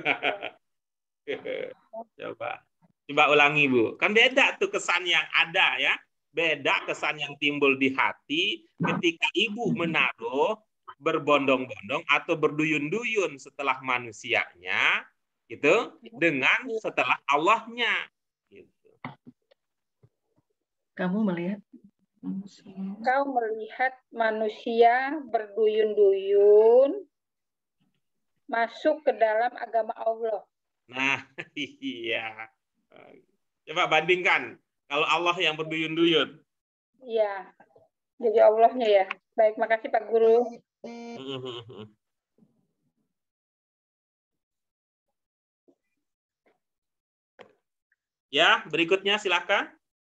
Coba ulangi, Bu. Kan beda tuh kesan yang ada ya. Beda kesan yang timbul di hati ketika ibu menaruh berbondong-bondong atau berduyun-duyun setelah manusianya gitu dengan setelah Allahnya gitu. Kamu melihat Kau melihat manusia berduyun-duyun masuk ke dalam agama Allah. Nah, iya. Coba bandingkan kalau Allah yang berduyun-duyun. Iya. Jadi Allahnya ya. Baik, makasih Pak Guru. Ya, berikutnya silakan.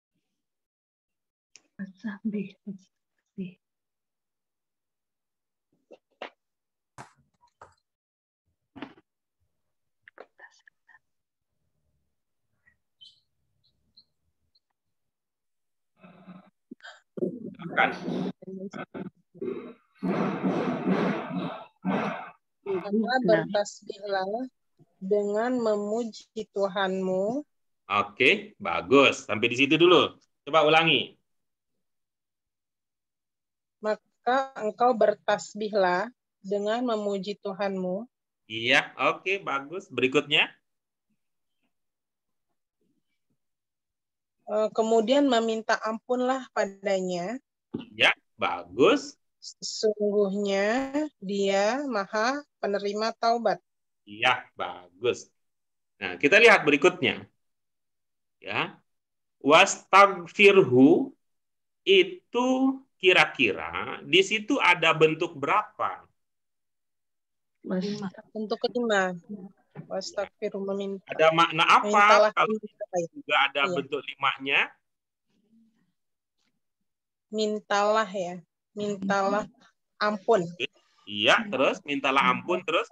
Maka bertasbihlah dengan memuji Tuhanmu. Oke, bagus. Sampai di situ dulu. Coba ulangi. Maka engkau bertasbihlah dengan memuji Tuhanmu. Iya, oke, bagus. Berikutnya. Kemudian meminta ampunlah padanya. Ya, bagus. Sesungguhnya dia maha penerima taubat. Iya, bagus. Nah, kita lihat berikutnya. Ya. Wastagfirhu itu kira-kira di situ ada bentuk berapa? Bentuk kelima. Wastagfiru meminta. Ada makna apa? Mintalah kalau juga ada iya. bentuk limanya? Mintalah ya. Mintalah ampun. Iya, terus mintalah ampun, terus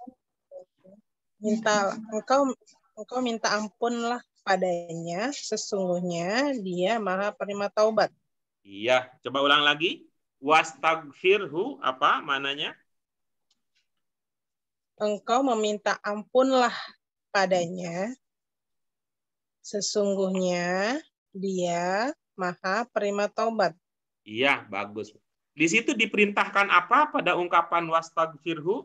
engkau minta ampunlah padanya, sesungguhnya dia maha penerima taubat. Iya, coba ulang lagi. Wastagfirhu apa mananya? Engkau meminta ampunlah padanya, sesungguhnya dia maha penerima taubat. Iya, bagus. Di situ diperintahkan apa pada ungkapan wastagfirhu?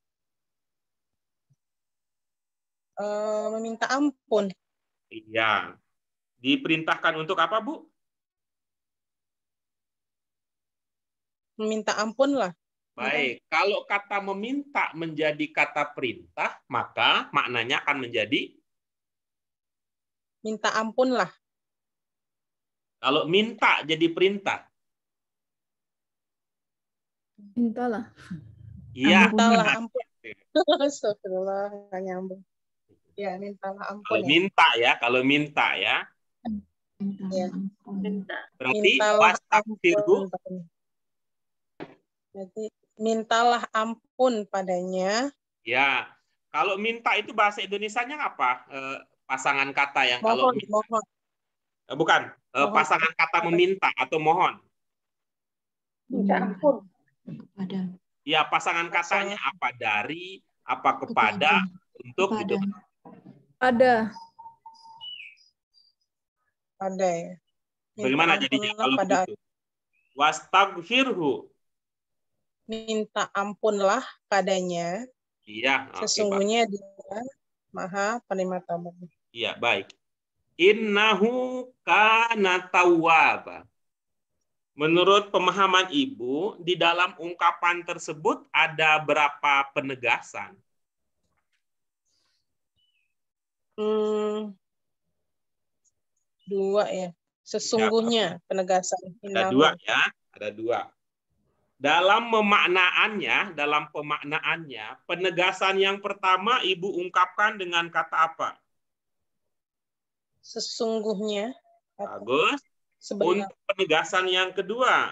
Meminta ampun. Iya. Diperintahkan untuk apa, Bu? Meminta ampun lah. Baik, kalau kata meminta menjadi kata perintah, maka maknanya akan menjadi? Minta ampun lah. Kalau minta jadi perintah? Mintalah. Iya. Mintalah ampun. Astagfirullah, nggak nyambung. Ya, mintalah ampun Kalau ya. minta ya, kalau minta ya. Ya. Minta. Berarti Mintalah wastagfirhu. ampun padanya. Jadi mintalah ampun padanya. Ya. Kalau minta itu bahasa Indonesianya apa? Pasangan kata yang kalau Mohon, mohon. bukan Mohon. pasangan kata meminta atau mohon. Minta ampun. Kepada. Ya, pasangan katanya apa? Dari, apa kepada, untuk Kepada. gitu. Ada. Ada ya. Minta Bagaimana ampunlah jadinya kalau pada begitu? Wastagfirhu. minta ampunlah padanya. Iya, oke, Pak. Sesungguhnya Dia Maha Penerima Taubat. Iya, baik. Innahu kana tawwaba. Menurut pemahaman Ibu, di dalam ungkapan tersebut ada berapa penegasan? Dua ya. Sesungguhnya penegasan. Ada dua ya, ada dua. Dalam pemaknaannya, penegasan yang pertama Ibu ungkapkan dengan kata apa? Sesungguhnya. Bagus. Sebenarnya. Untuk penegasan yang kedua.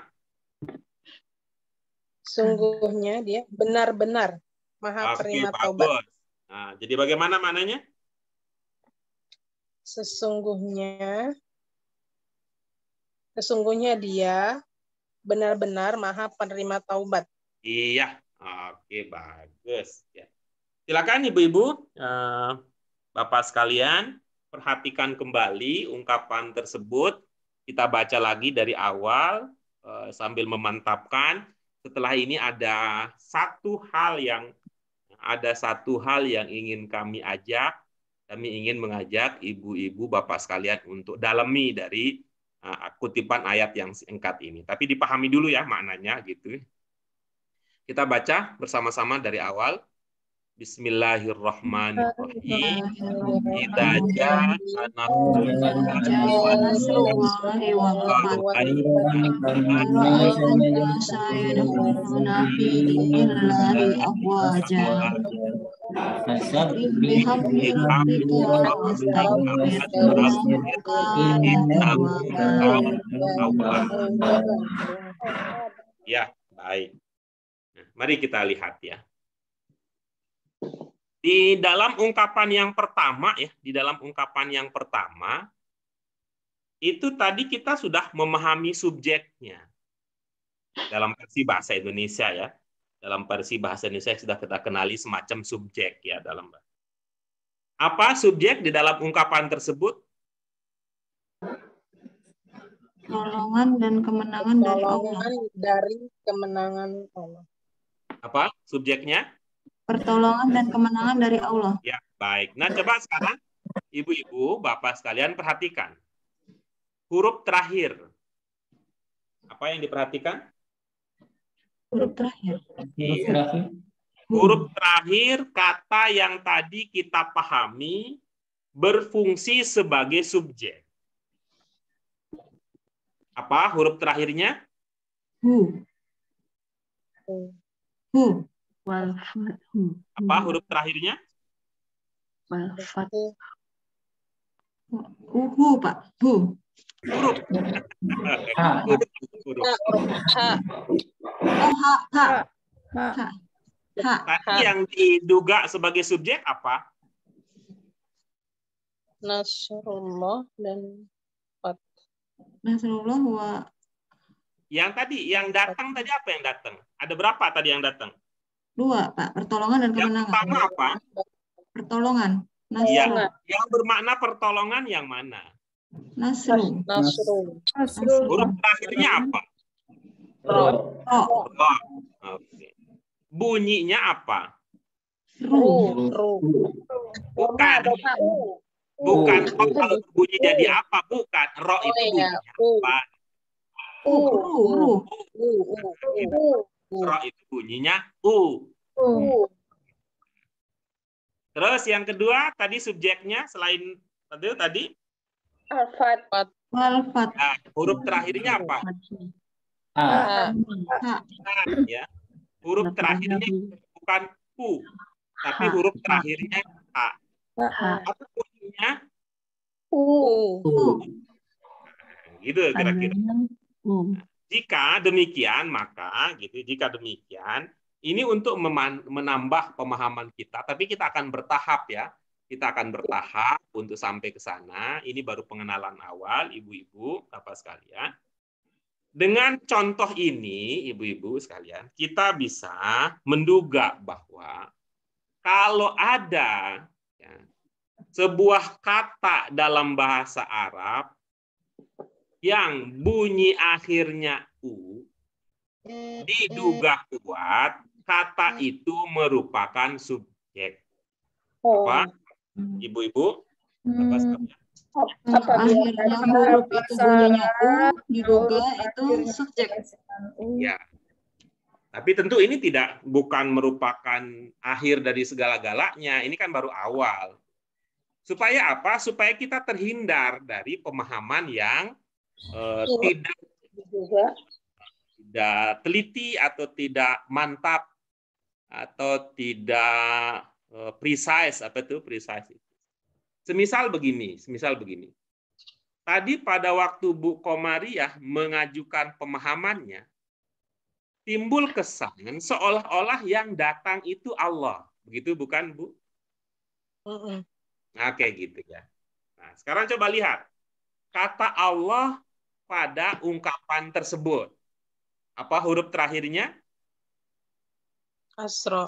Sungguhnya Dia benar-benar Maha Penerima Taubat. Nah, jadi bagaimana maknanya? Sesungguhnya Dia benar-benar Maha Penerima Taubat. Iya, oke, bagus. Ya. Silakan Ibu-ibu, Bapak sekalian, perhatikan kembali ungkapan tersebut. Kita baca lagi dari awal sambil memantapkan. Setelah ini ada satu hal yang ingin kami ajak. Kami ingin mengajak ibu-ibu, bapak sekalian untuk dalami dari kutipan ayat yang singkat ini. Tapi dipahami dulu ya maknanya gitu. Kita baca bersama-sama dari awal. Bismillahirrahmanirrahim. Idza jaa nasrullahi wal fath ra'aitan nasa yadkhuluna fi dinillahi afwaja bihamdi rabbika wastaghfir innahu kana tawwaba. Ya, baik. Nah, mari kita lihat ya. Di dalam ungkapan yang pertama itu tadi kita sudah memahami subjeknya. Dalam versi bahasa Indonesia ya. Dalam versi bahasa Indonesia sudah kita kenali semacam subjek ya dalam. Apa subjek di dalam ungkapan tersebut? Pertolongan dan kemenangan dari Allah. Dari kemenangan Allah. Apa subjeknya? Pertolongan dan kemenangan dari Allah. Ya, baik. Nah, coba sekarang ibu-ibu, bapak sekalian perhatikan. Huruf terakhir. Apa yang diperhatikan? Huruf terakhir. Huruf terakhir kata yang tadi kita pahami berfungsi sebagai subjek. Apa huruf terakhirnya? Hu. Hu. Wal fathu. Apa huruf terakhirnya? Wal fathu. Hu, Pak. Hu. Huruf. Huruf. Oh, ha. Ha. Ha. Ha. Tadi yang diduga sebagai subjek apa? Nasrullah dan Nasrullah wa Yang tadi, yang datang tadi apa yang datang? Ada berapa tadi yang datang? 2, Pak. Pertolongan dan Yang kemenangan. pertama apa? Pertolongan. Iya. Nasru. Yang bermakna pertolongan yang mana? Nasru. Nasrul. Huruf terakhirnya apa? Ro. Oke. Bunyinya apa? Ru. Bukan. Bukan. Kalau bunyi jadi apa? Bukan. Ro itu bunyinya apa? Ru. Ro itu bunyinya U. Terus yang kedua tadi subjeknya selain tadi Al-Fat. Wal fath. huruf terakhirnya apa? A. Ya. Huruf terakhirnya bukan U, tapi huruf terakhirnya A. Apa bunyinya? U. Gitu kira-kira. Jika demikian, maka gitu. Jika demikian, ini untuk menambah pemahaman kita, tapi kita akan bertahap ya. Kita akan bertahap untuk sampai ke sana. Ini baru pengenalan awal, ibu-ibu, bapak sekalian. Dengan contoh ini, ibu-ibu sekalian, kita bisa menduga bahwa kalau ada ya, sebuah kata dalam bahasa Arab yang bunyi akhirnya U, diduga kuat kata itu merupakan subjek. Apa? Ibu-ibu? Akhirnya huruf itu bunyinya U, diduga itu subjek. Ya. Tapi tentu ini bukan merupakan akhir dari segala-galanya. Ini kan baru awal. Supaya apa? Supaya kita terhindar dari pemahaman yang tidak teliti atau tidak mantap atau tidak precise. Apa itu precise? Semisal begini. Tadi pada waktu Bu Komariah mengajukan pemahamannya, timbul kesan seolah-olah yang datang itu Allah. Begitu bukan, Bu? Nah, kayak gitu ya. Nah, sekarang coba lihat. Kata Allah pada ungkapan tersebut. Apa huruf terakhirnya? H.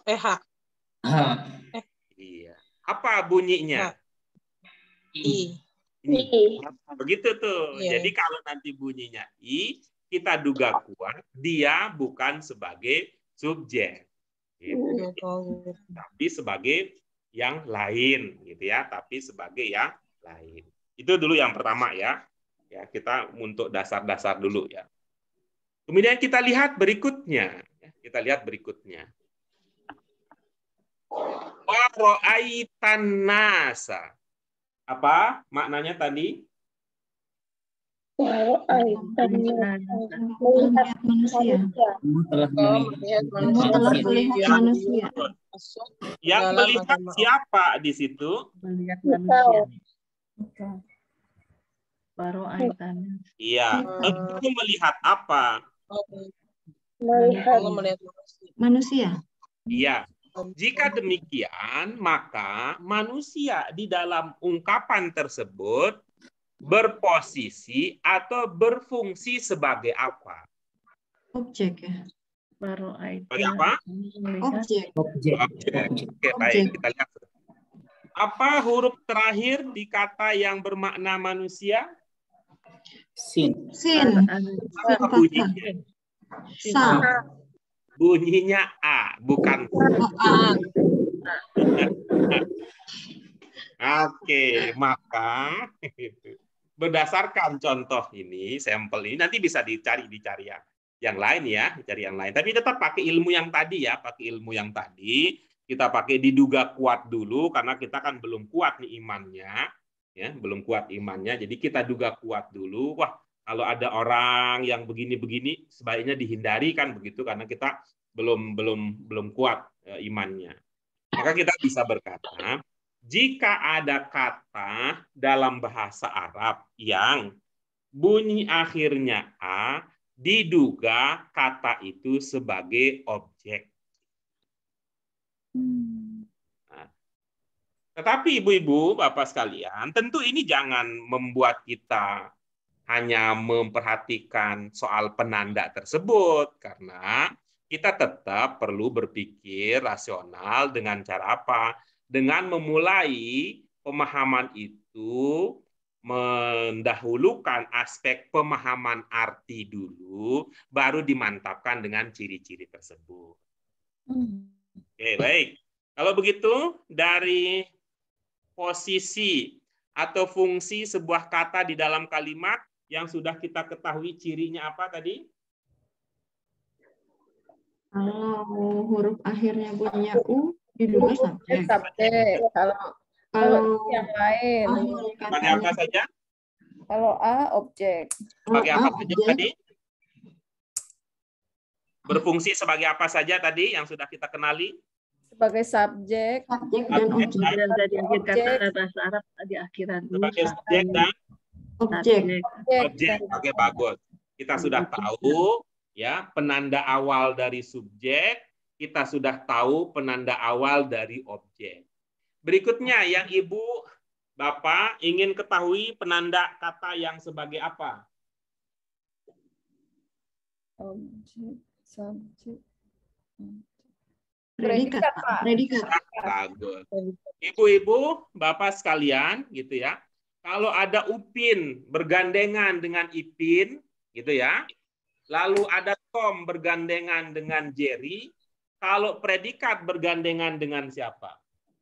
Iya. Apa bunyinya? I. Begitu tuh. Iya. Jadi kalau nanti bunyinya I, kita duga kuat dia bukan sebagai subjek. Gitu. Tapi sebagai yang lain gitu ya, tapi sebagai yang lain. Itu dulu yang pertama ya. Ya, kita untuk dasar-dasar dulu ya. Kemudian kita lihat berikutnya. Wa ra'aitan nasa. Apa maknanya tadi? Melihat manusia. Kamu telah melihat manusia. Yang melihat siapa di situ? Melihat manusia. Baru aitan. Iya. Engkau melihat apa? Melihat Manusia. Iya. Jika demikian, maka manusia di dalam ungkapan tersebut berposisi atau berfungsi sebagai apa? Objek ya. Baru aitan. Sebagai apa? Objek. Oke, baik. Kita lihat. Apa huruf terakhir di kata yang bermakna manusia? Sin. Apa bunyinya? Sa. Bunyinya A, bukan A. Oke, maka berdasarkan contoh ini, sampel ini nanti bisa dicari yang lain ya, dicari yang lain. Tapi tetap pakai ilmu yang tadi ya, kita pakai diduga kuat dulu karena kita kan belum kuat nih imannya, ya, belum kuat imannya. Jadi kita duga kuat dulu. Wah, kalau ada orang yang begini-begini sebaiknya dihindari kan begitu karena kita belum kuat imannya. Maka kita bisa berkata, jika ada kata dalam bahasa Arab yang bunyi akhirnya A, diduga kata itu sebagai objek. Nah, tetapi ibu-ibu, bapak sekalian, tentu ini jangan membuat kita hanya memperhatikan soal penanda tersebut, karena kita tetap perlu berpikir rasional dengan cara apa? Dengan memulai pemahaman itu, mendahulukan aspek pemahaman arti dulu, baru dimantapkan dengan ciri-ciri tersebut. Oke, baik. Kalau begitu, dari posisi atau fungsi sebuah kata di dalam kalimat yang sudah kita ketahui cirinya apa tadi? Kalau huruf akhirnya bunyinya U, diduga subjek. Kalau yang lain. Sebagai apa saja? Kalau A, objek. Sebagai apa saja tadi? Berfungsi sebagai apa saja tadi yang sudah kita kenali? Sebagai subjek, Subjek dan objek. Dan tadi akhir kata Objek. bahasa Arab di akhiran Sebagai subjek dan Objek. objek. Oke, bagus. Kita sudah tahu ya penanda awal dari subjek, kita sudah tahu penanda awal dari objek. Berikutnya yang Ibu, Bapak ingin ketahui penanda kata yang sebagai apa? objek, subjek. Predikat. Pak. Predikat. Bagus. Ibu-ibu, Bapak sekalian, gitu ya. Kalau ada Upin bergandengan dengan Ipin, gitu ya. Lalu ada Tom bergandengan dengan Jerry. Kalau predikat bergandengan dengan siapa?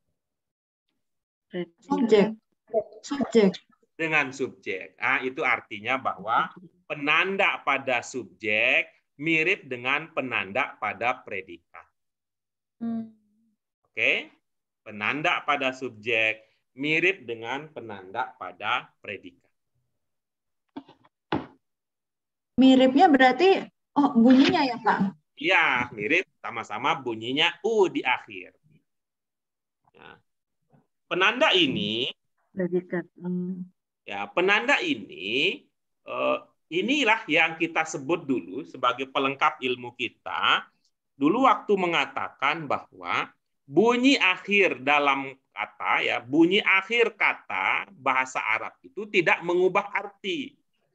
Subjek. Subjek. Dengan subjek. Nah, itu artinya bahwa penanda pada subjek mirip dengan penanda pada predikat. Oke? Penanda pada subjek mirip dengan penanda pada predikat. Miripnya berarti bunyinya ya, Pak? Iya, mirip, sama-sama bunyinya U di akhir. Nah, penanda ini, Predikat. ya, penanda ini, inilah yang kita sebut dulu sebagai pelengkap ilmu kita. Dulu waktu mengatakan bahwa bunyi akhir dalam kata, ya, bunyi akhir kata bahasa Arab itu tidak mengubah arti.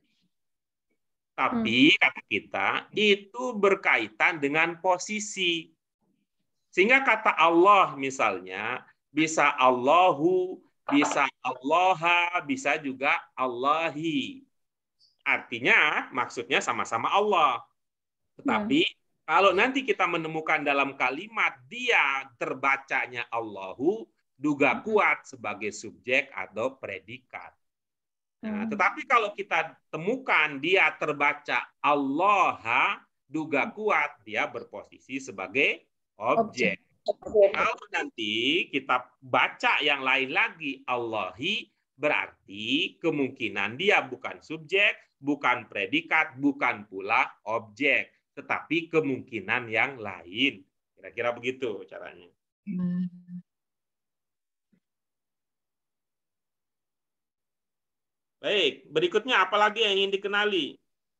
Tapi kata kita itu berkaitan dengan posisi. Sehingga kata Allah misalnya bisa Allahu, bisa Allaha, bisa juga Allahi. Artinya maksudnya sama-sama Allah. Tetapi kalau nanti kita menemukan dalam kalimat dia terbacanya Allahu, duga kuat sebagai subjek atau predikat. Nah, tetapi kalau kita temukan dia terbaca Allah, duga kuat dia berposisi sebagai objek. Kalau nanti kita baca yang lain lagi Allahi, berarti kemungkinan dia bukan subjek, bukan predikat, bukan pula objek, tetapi kemungkinan yang lain. Kira-kira begitu caranya. Baik, berikutnya apa lagi yang ingin dikenali?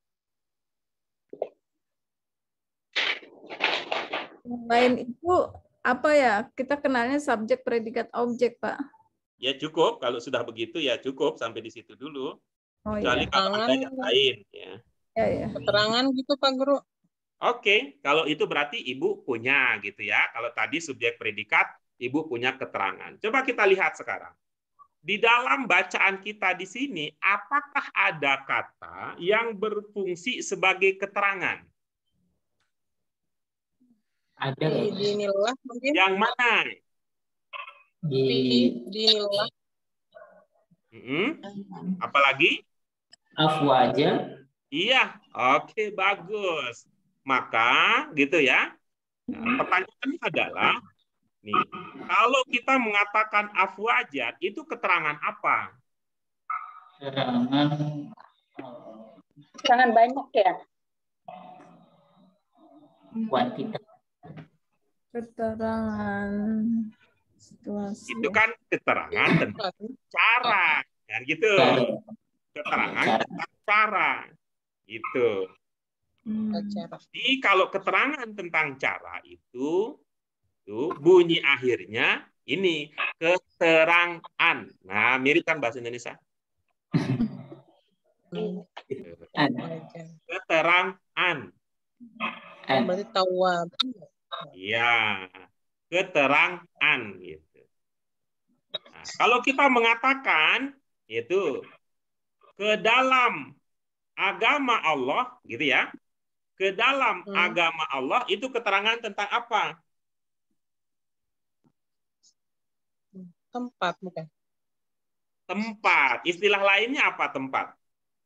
Lain itu apa ya? Kita kenalnya subjek, predikat, objek, Pak. Ya cukup, kalau sudah begitu ya cukup sampai di situ dulu. Kecuali iya. kalau ada yang lain. Ya. Ya. Keterangan gitu Pak Guru. Oke, kalau itu berarti Ibu punya gitu ya. Kalau tadi subjek predikat, Ibu punya keterangan. Coba kita lihat sekarang. Di dalam bacaan kita di sini, apakah ada kata yang berfungsi sebagai keterangan? Ada Dinilah mungkin. Yang mana? Dinilah. Apalagi? afwaja. Iya, oke, bagus. Maka gitu ya. Nah, pertanyaannya adalah nih, kalau kita mengatakan afwajan itu keterangan apa? Jangan banyak ya. Kuantitas. Keterangan situasi. Itu kan keterangan tentang cara, kan gitu. Keterangan tentang cara, gitu. Jadi kalau keterangan tentang cara itu bunyi akhirnya ini keterangan. Nah, mirip kan bahasa Indonesia? Keterangan. Berarti tawab. Iya, keterangan gitu. Nah, kalau kita mengatakan itu ke dalam agama Allah, gitu ya. Ke dalam agama Allah itu keterangan tentang apa? Tempat bukan? Tempat. Istilah lainnya apa tempat?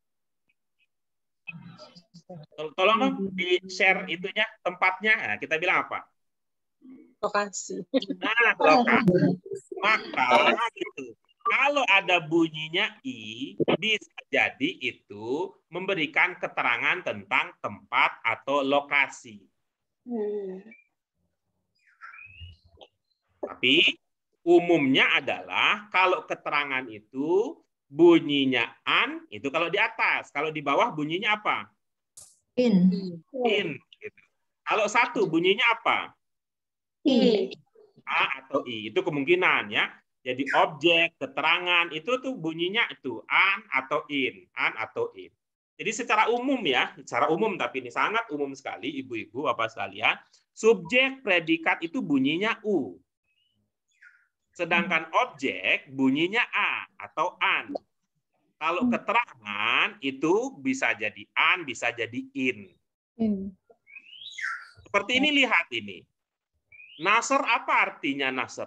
Tolong dong di-share itunya, tempatnya. Nah, kita bilang apa? Lokasi. Nah, lokasi. Maka gitu. Kalau ada bunyinya I, bisa jadi itu memberikan keterangan tentang tempat atau lokasi. Tapi umumnya adalah kalau keterangan itu bunyinya an, itu kalau di atas. Kalau di bawah bunyinya apa? In. In. Gitu. Kalau satu bunyinya apa? I. A atau I. Itu kemungkinan ya. Jadi objek, keterangan, itu tuh bunyinya itu an atau in. An atau in. Jadi secara umum ya, secara umum tapi ini sangat umum sekali ibu-ibu Bapak sekalian, subjek predikat itu bunyinya U. Sedangkan objek bunyinya A atau an. Kalau keterangan itu bisa jadi an, bisa jadi in. Seperti ini, lihat ini. Nasr apa artinya nasr?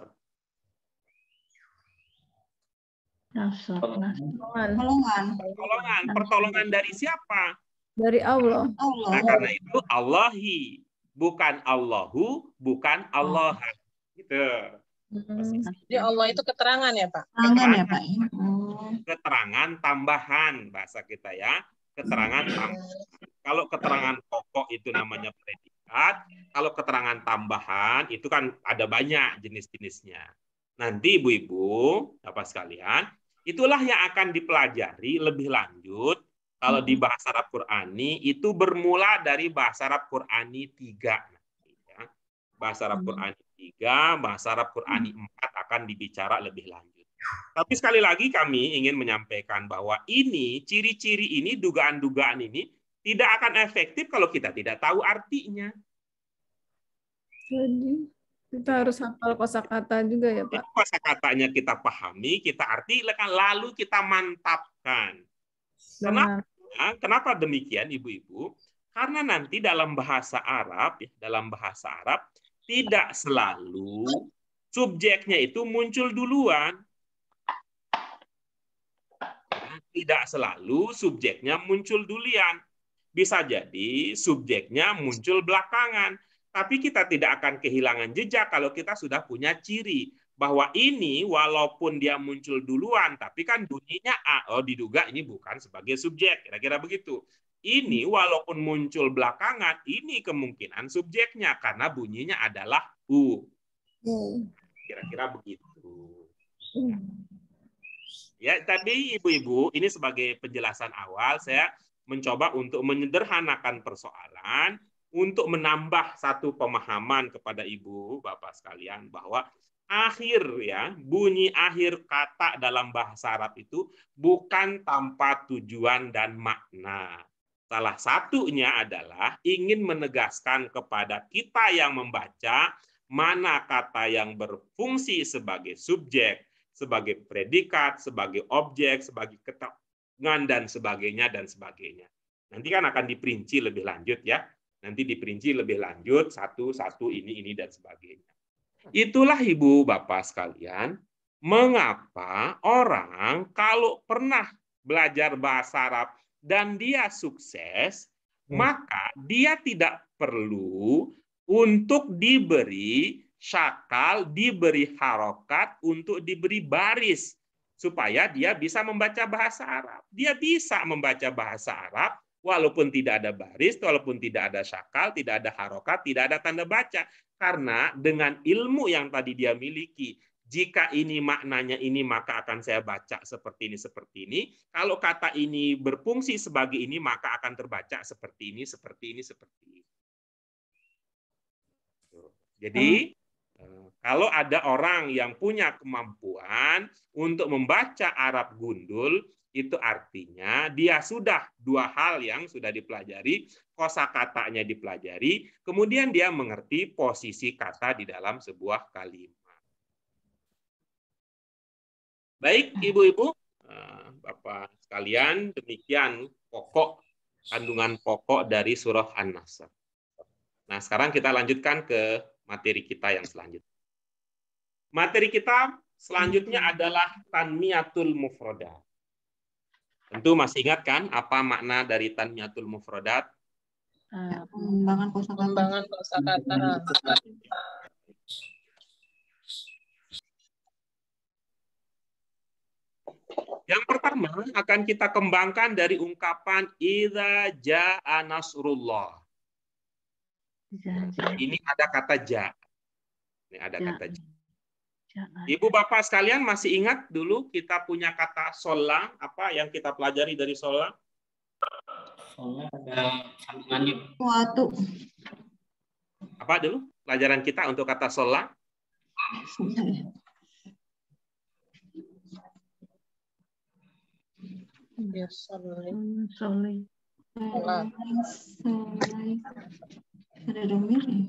Pertolongan. Pertolongan dari siapa? Dari Allah. Nah, karena itu Allahi, bukan Allahu, bukan Allah. Gitu. Jadi Allah itu keterangan ya Pak? Keterangan ya Pak. Keterangan tambahan bahasa kita ya. Keterangan tambahan. Kalau keterangan pokok itu namanya predikat. Kalau keterangan tambahan itu kan ada banyak jenis-jenisnya. Nanti ibu-ibu, Bapak sekalian, itulah yang akan dipelajari lebih lanjut. Kalau di bahasa Arab Qur'ani itu bermula dari bahasa Arab Qur'ani 3. Bahasa Arab Qur'ani 3, bahasa Arab Qur'ani 4 akan dibicara lebih lanjut. Tapi sekali lagi kami ingin menyampaikan bahwa ini, ciri-ciri ini, dugaan-dugaan ini tidak akan efektif kalau kita tidak tahu artinya. Jadi kita harus hafal kosakata juga ya Pak. Kosakatanya kita pahami, kita artikan, lalu kita mantapkan. Kenapa demikian ibu-ibu? Karena nanti dalam bahasa Arab, tidak selalu subjeknya itu muncul duluan. Tidak selalu subjeknya muncul duluan. Bisa jadi subjeknya muncul belakangan. Tapi kita tidak akan kehilangan jejak kalau kita sudah punya ciri. Bahwa ini walaupun dia muncul duluan, tapi kan bunyinya A. Oh, diduga ini bukan sebagai subjek. Kira-kira begitu. Ini walaupun muncul belakangan, ini kemungkinan subjeknya karena bunyinya adalah U. Kira-kira begitu. Ya, tadi ibu-ibu, ini sebagai penjelasan awal, saya mencoba untuk menyederhanakan persoalan, untuk menambah satu pemahaman kepada ibu, bapak sekalian, bahwa bunyi akhir kata dalam bahasa Arab itu bukan tanpa tujuan dan makna. Salah satunya adalah ingin menegaskan kepada kita yang membaca mana kata yang berfungsi sebagai subjek, sebagai predikat, sebagai objek, sebagai keterangan, dan sebagainya, dan sebagainya. Nanti kan akan diperinci lebih lanjut ya. Nanti diperinci lebih lanjut, satu-satu ini, dan sebagainya. Itulah ibu bapak sekalian, mengapa orang kalau pernah belajar bahasa Arab dan dia sukses, maka dia tidak perlu untuk diberi syakal, diberi harokat, untuk diberi baris, supaya dia bisa membaca bahasa Arab. Dia bisa membaca bahasa Arab, walaupun tidak ada baris, walaupun tidak ada syakal, tidak ada harokat, tidak ada tanda baca. Karena dengan ilmu yang tadi dia miliki, jika ini maknanya ini, maka akan saya baca seperti ini, seperti ini. Kalau kata ini berfungsi sebagai ini, maka akan terbaca seperti ini, seperti ini, seperti ini. Jadi, kalau ada orang yang punya kemampuan untuk membaca Arab gundul, itu artinya dia sudah dua hal yang sudah dipelajari, kosakatanya dipelajari, kemudian dia mengerti posisi kata di dalam sebuah kalimat. Baik, ibu-ibu, bapak sekalian, demikian kandungan pokok dari surah An-Nasr. Nah, sekarang kita lanjutkan ke materi kita yang selanjutnya. Materi kita selanjutnya adalah tanmiyatul mufradat. Tentu masih ingat kan apa makna dari tanmiyatul mufradat? Pengembangan kosakata. Yang pertama akan kita kembangkan dari ungkapan idza jaa nasrullah. Ini ada kata ja. Ini ada Ja. kata ja. Ja. Ibu bapak sekalian masih ingat dulu kita punya kata sholah, apa yang kita pelajari dari sholah? Soalnya ada sambungannya. Suatu. Apa dulu pelajaran kita untuk kata sholah? Ya, soleh. Soleh. Ada domir.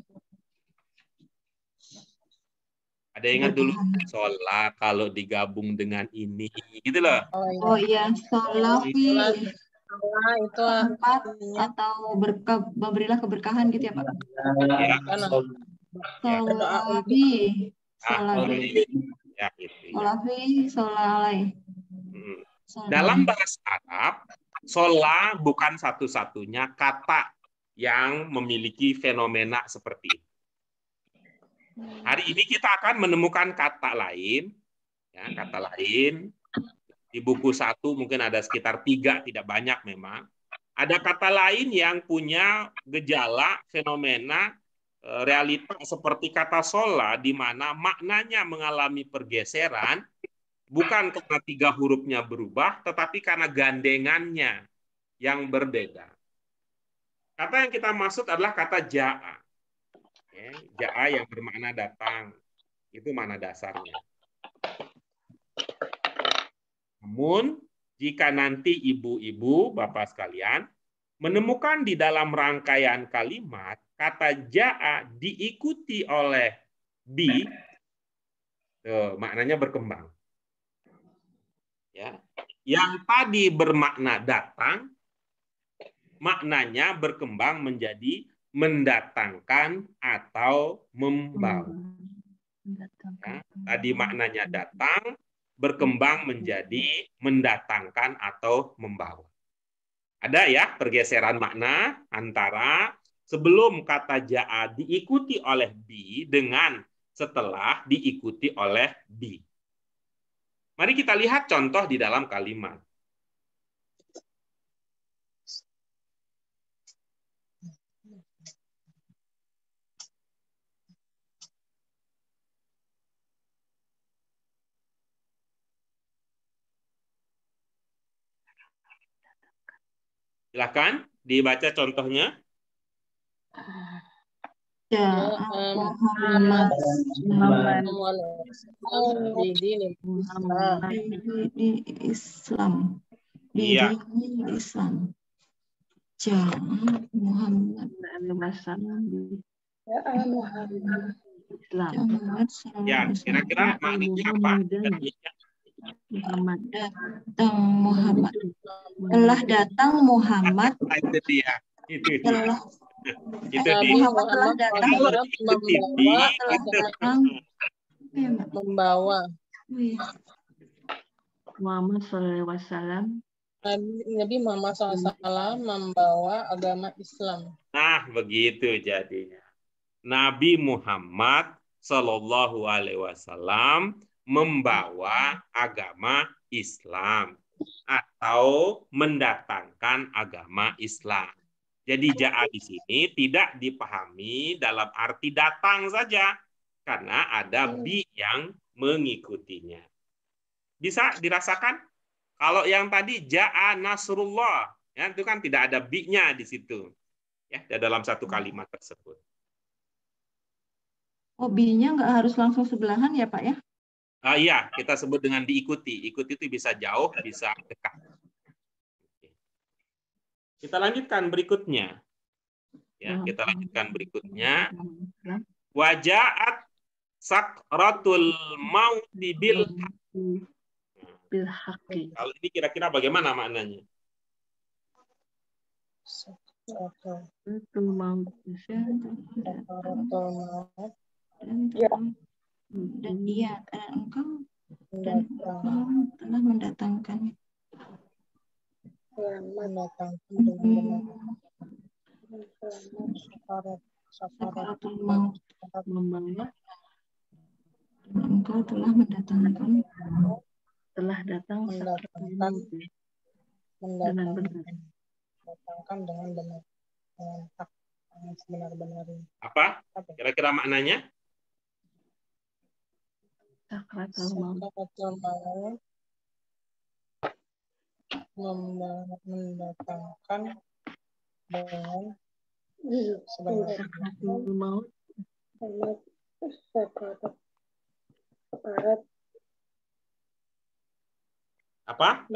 Ada yang ingat dulu sholah kalau digabung dengan ini, gitu loh. Oh iya, sholafi. Sholah itu Tempat atau memberilah keberkahan gitu ya Pak. Ya, Sholabi. Sholabi. ya gitu. Ya. Sholafi, sholalai. Dalam bahasa Arab, sholah bukan satu-satunya kata yang memiliki fenomena seperti itu. Hari ini kita akan menemukan kata lain, ya, kata lain di buku 1 mungkin ada sekitar 3, tidak banyak memang. Ada kata lain yang punya gejala fenomena realita seperti kata sholah, di mana maknanya mengalami pergeseran, bukan karena 3 hurufnya berubah, tetapi karena gandengannya yang berbeda. Kata yang kita maksud adalah kata ja'a. Ja'a yang bermakna datang. Itu makna dasarnya. Namun, jika nanti ibu-ibu, bapak sekalian, menemukan di dalam rangkaian kalimat, kata ja'a diikuti oleh bi, maknanya berkembang. Ya. Yang tadi bermakna datang, maknanya berkembang menjadi mendatangkan atau membawa. Ya, tadi maknanya datang, berkembang menjadi mendatangkan atau membawa. Ada ya pergeseran makna antara sebelum kata ja'a diikuti oleh bi dengan setelah diikuti oleh bi. Mari kita lihat contoh di dalam kalimat. Silakan dibaca contohnya. Ya, Muhammad di Islam. Iya. Di Islam. Ja, Muhammad. Ya, kira-kira maknanya apa? Muhammad. Datang Muhammad. Telah datang Muhammad. Itu dia. Itu dia. Itu dia. Muhammad telah datang. membawa. Muhammad SAW. Nabi Muhammad SAW membawa agama Islam. Nah, begitu jadinya. Nabi Muhammad Shallallahu Alaihi Wasallam membawa agama Islam atau mendatangkan agama Islam. Jadi ja'a di sini tidak dipahami dalam arti datang saja, karena ada bi yang mengikutinya. Bisa dirasakan? Kalau yang tadi ja'a nasrullah, ya, itu kan tidak ada bi-nya di situ, ya, dalam satu kalimat tersebut. Oh, bi-nya nggak harus langsung sebelahan ya Pak ya? Iya, kita sebut dengan diikuti. Ikuti itu bisa jauh, bisa dekat. Kita lanjutkan berikutnya. Ya, kita lanjutkan berikutnya. Waja'at sakratul maut bil haqqi. Kalau ini kira-kira bagaimana maknanya? Sakratul maut. Dan dia engkau telah mendatangkan sakaratul maut, Membawa. dan engkau telah mendatangkan Telah datang sakaratul maut. Dengan benar. Mendatangkan dengan benar. Dengan hak. Sebenar-benarnya. Apa? Kira-kira maknanya? Sakratul maut. Sakratul maut mendatangkan dengan sebenarnya. Sakratul maut. Apa?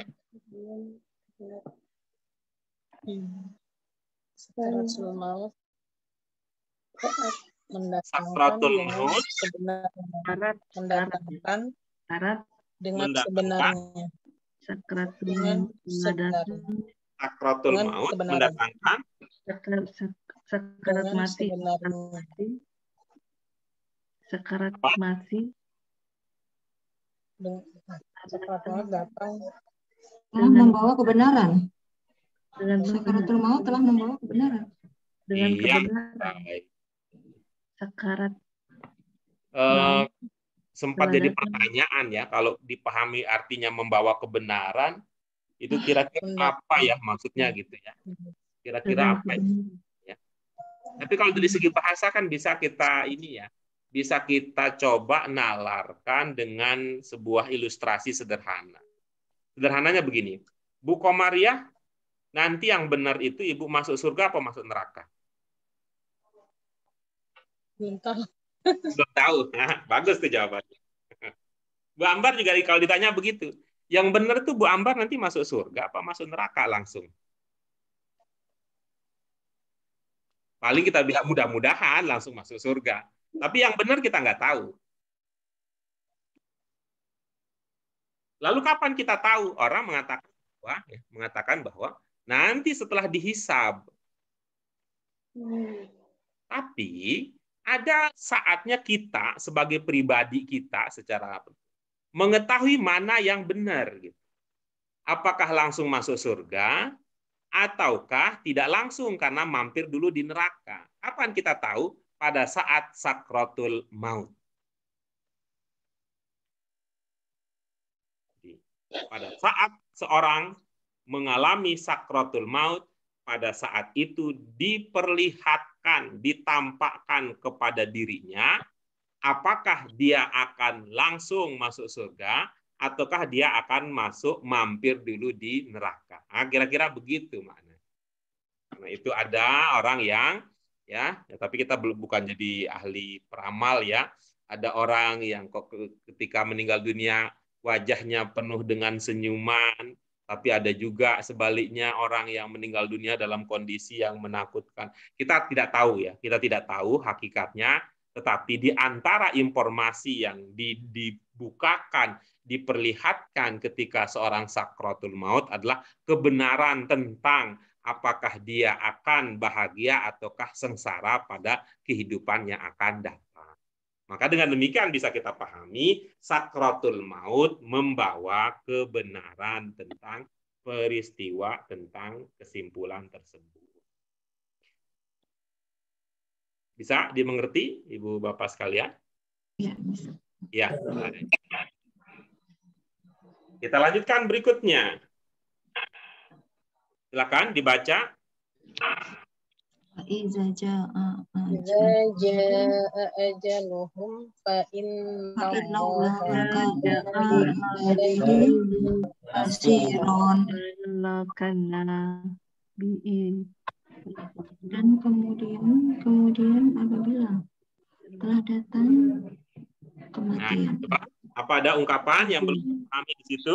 Sakratul maut mendatangkan Sakratul dengan maut sebenarnya. Mendatangkan Syarat dengan mendatangkan sebenarnya. sakratul Dengan maut mendatangkan sakratul Dengan maut kebenaran. mendatangkan sakarat Dengan mati. sebenarnya. Sakarat Apa? mati. Sakratul maut datang Telah membawa kebenaran. Dengan Sakaratul maut telah membawa kebenaran. dengan Iya. kebenaran. Baik. Sakarat Sempat telah jadi datang. pertanyaan ya, kalau dipahami artinya membawa kebenaran, itu kira-kira apa ya maksudnya gitu ya? Kira-kira Dengan apa kebenaran. ya? Tapi kalau dari segi bahasa kan bisa kita ini ya, bisa kita coba nalarkan dengan sebuah ilustrasi sederhana. Sederhananya begini, Bu Komariah, nanti yang benar itu Ibu masuk surga apa masuk neraka? minta Belum tahu. Nah, bagus tuh jawabannya. Bu Ambar juga kalau ditanya begitu. Yang benar tuh Bu Ambar nanti masuk surga apa masuk neraka langsung? Paling kita bilang mudah-mudahan langsung masuk surga. Tapi yang benar kita nggak tahu. Lalu kapan kita tahu? Orang mengatakan bahwa nanti setelah dihisab. Tapi ada saatnya kita sebagai pribadi kita secara mengetahui mana yang benar. Apakah langsung masuk surga ataukah tidak langsung karena mampir dulu di neraka. Kapan kita tahu? Pada saat sakratul maut. Pada saat seorang mengalami sakratul maut, pada saat itu diperlihatkan, ditampakkan kepada dirinya, apakah dia akan langsung masuk surga, ataukah dia akan masuk mampir dulu di neraka. Nah, kira-kira begitu maknanya. Karena itu ada orang yang tapi kita bukan jadi ahli peramal ya. Ada orang yang kok ketika meninggal dunia wajahnya penuh dengan senyuman, tapi ada juga sebaliknya orang yang meninggal dunia dalam kondisi yang menakutkan. Kita tidak tahu ya, kita tidak tahu hakikatnya, tetapi di antara informasi yang dibukakan, diperlihatkan ketika seorang sakratul maut adalah kebenaran tentang apakah dia akan bahagia ataukah sengsara pada kehidupan yang akan datang. Maka dengan demikian bisa kita pahami sakratul maut membawa kebenaran tentang peristiwa, tentang kesimpulan tersebut. Bisa dimengerti, Ibu Bapak sekalian? Ya, bisa. Ya. Kita lanjutkan berikutnya. Silakan dibaca. Iza jaa ajaluhum fa inna Allaha basiron. Dan kemudian apabila telah datang kematian. Nah, apa ada ungkapan yang belum kami di situ?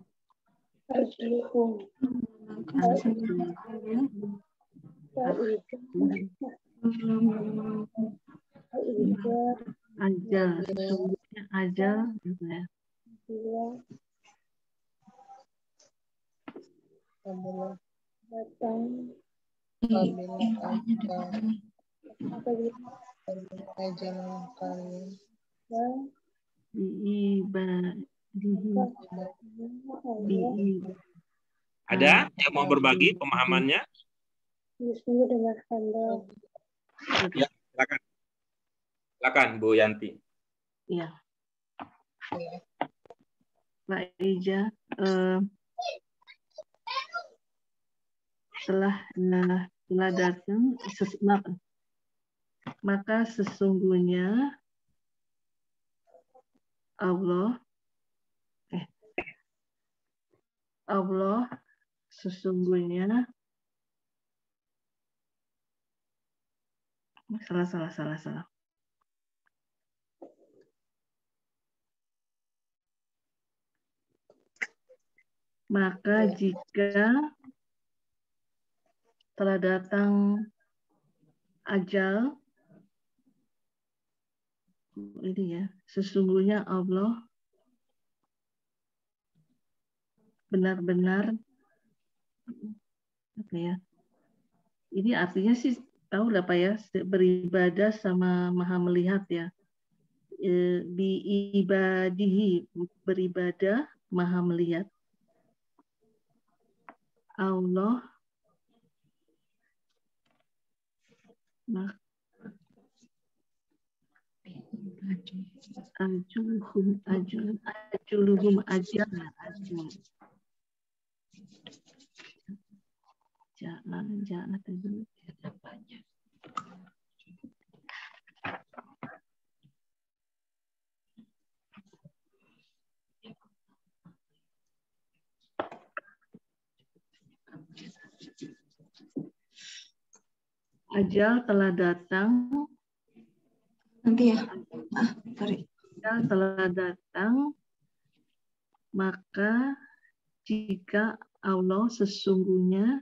Ajal, sesungguhnya ajal gitu ya. Ada yang mau berbagi pemahamannya? Ya, silakan. Silakan Bu Yanti. Iya. Mbak Ija, setelah datang maka sesungguhnya Allah sesungguhnya salah. Maka jika telah datang ajal, ini ya, sesungguhnya Allah benar-benar apa ya? Ini artinya sih tahu lah Pak ya, beribadah sama Maha melihat ya. Bi ibadihi, beribadah Maha melihat. Allah ajuluhum ajalan. Jangan dulu. Ajal telah datang. Nanti ya. Sorry. Ajal telah datang, maka jika Allah sesungguhnya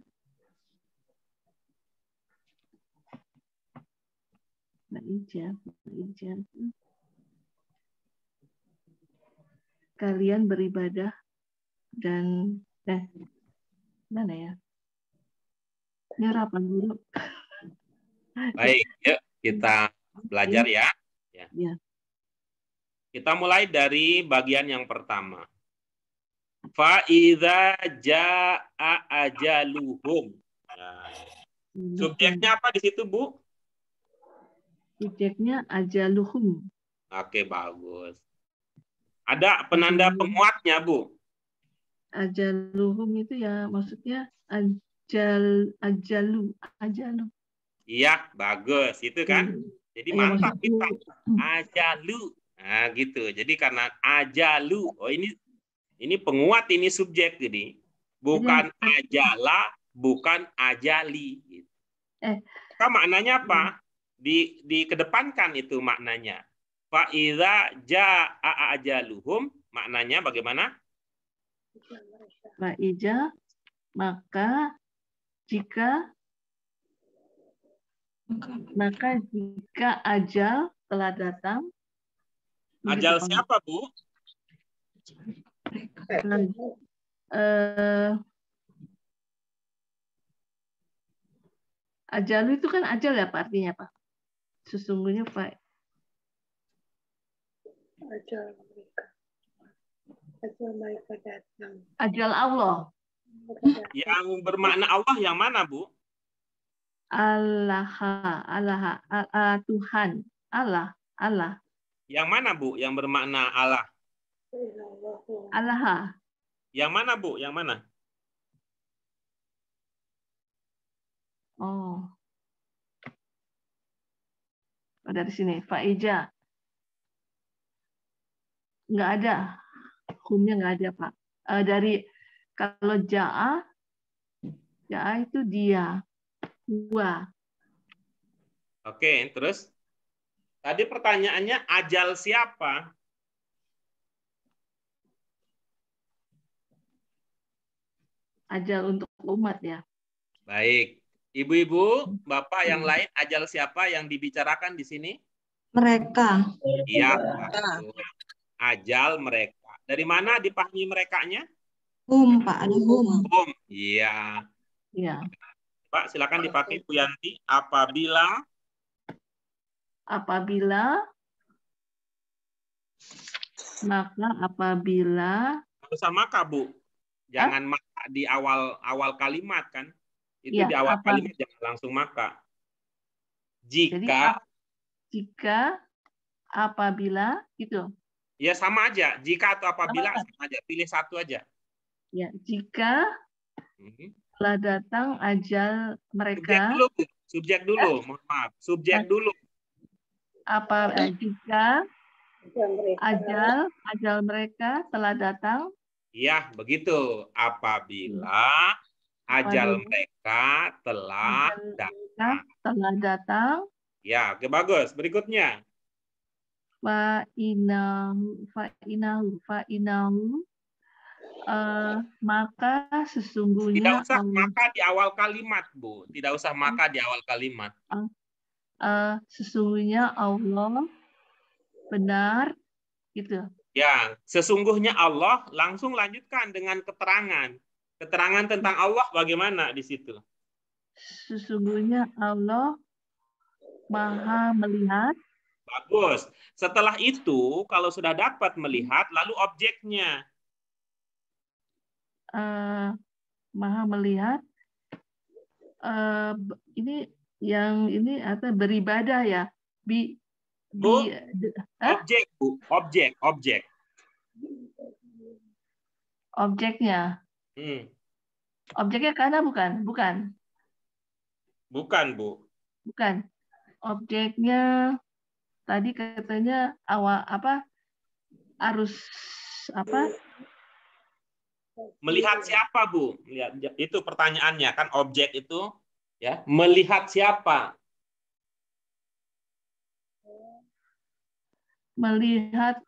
kalian beribadah dan mana ya? Nyerah Pak Guru. Baik, yuk kita belajar ya. Ya. Kita mulai dari bagian yang pertama. Fa idza jaa ajaluhum. Nah, subjeknya apa di situ, Bu? Subjeknya ajaluhum. Oke, bagus. Ada penanda penguatnya, Bu? Ajaluhum itu ya maksudnya ajalu. Iya, bagus. Itu kan. Jadi mantap kita. Ajalu. Nah, gitu. Jadi karena ajalu. Oh, ini penguat, ini subjek jadi. Bukan ajala, bukan ajali. Maka maknanya apa? Dikedepankan itu maknanya. Fa idza jaa ajaluhum, maknanya bagaimana? Fa idza, maka jika ajal telah datang. Ajal siapa, Bu? Ajal itu kan ajal ya Pak, artinya Pak? Sesungguhnya Pak. Ajal mereka datang. Ajal Allah. Yang bermakna Allah yang mana, Bu? Allah, Tuhan, Allah. Yang mana, Bu? Yang bermakna Allah? Allah. Yang mana, Bu? Yang mana? Oh. Dari sini, Faija. Nggak ada. Hukumnya nggak ada, Pak. Dari kalau Ja'a itu dia. Gua. Oke, terus? Tadi pertanyaannya ajal siapa? Ajal untuk umat ya. Baik. Ibu-ibu, Bapak yang lain, ajal siapa yang dibicarakan di sini? Mereka. Iya, ajal mereka. Dari mana dipahami merekanya? Pak, ada hum. Iya. Iya. Pak, silakan dipakai Bu Yanti. Apabila harus maka, Bu. Jangan maka di awal kalimat kan. Itu ya, di awal kalimat jangan langsung maka. Jika apabila gitu. Ya sama aja. Jika atau apabila sama aja. Pilih satu aja. Ya, jika telah datang ajal mereka. Subjek dulu. Mohon maaf. Subjek dulu. jika ajal mereka telah datang. Ya, begitu. Apabila ajal mereka telah datang. Ya, oke, bagus. Berikutnya. Fa'inahu maka sesungguhnya tidak usah maka di awal kalimat, Bu. Tidak usah maka di awal kalimat. Sesungguhnya Allah benar gitu. Ya, sesungguhnya Allah, langsung lanjutkan dengan keterangan. Keterangan tentang Allah bagaimana di situ? Sesungguhnya Allah Maha melihat. Bagus. Setelah itu, kalau sudah dapat melihat, lalu objeknya. Maha melihat. Ini yang ini atau beribadah ya. Objek, Bu. Objek. Objeknya. Objeknya karena bukan. Bukan, Bu. Bukan. Objeknya tadi katanya harus melihat siapa, Bu? Lihat, itu pertanyaannya kan, objek itu ya, melihat siapa? Melihat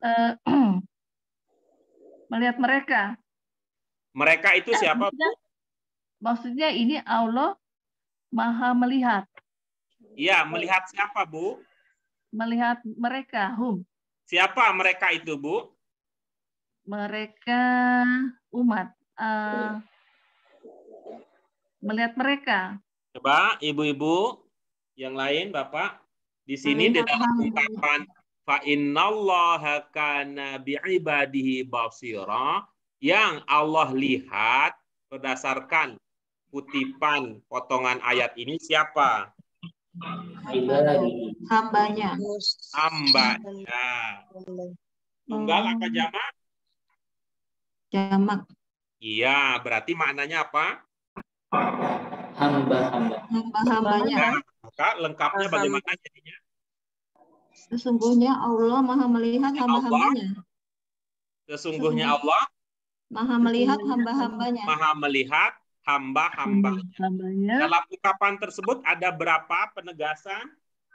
melihat mereka. Mereka itu siapa, Bu? Maksudnya ini Allah Maha melihat. Iya, melihat siapa, Bu? Melihat mereka, Siapa mereka itu, Bu? Mereka umat. Melihat mereka. Coba, Ibu-ibu yang lain, Bapak. Di sini di dalam ungkapan fa innallaha kana bi'ibadihi basira, yang Allah lihat berdasarkan kutipan potongan ayat ini siapa? Hambanya. Tunggal apa jamak? Jamak. Iya, berarti maknanya apa? Hamba-hambanya. Maka lengkapnya bagaimana jadinya? Sesungguhnya Allah Maha melihat hamba-hambanya. Sesungguhnya Allah Maha melihat hamba-hambanya. Maha melihat hamba-hambanya. Dalam ungkapan tersebut ada berapa penegasan?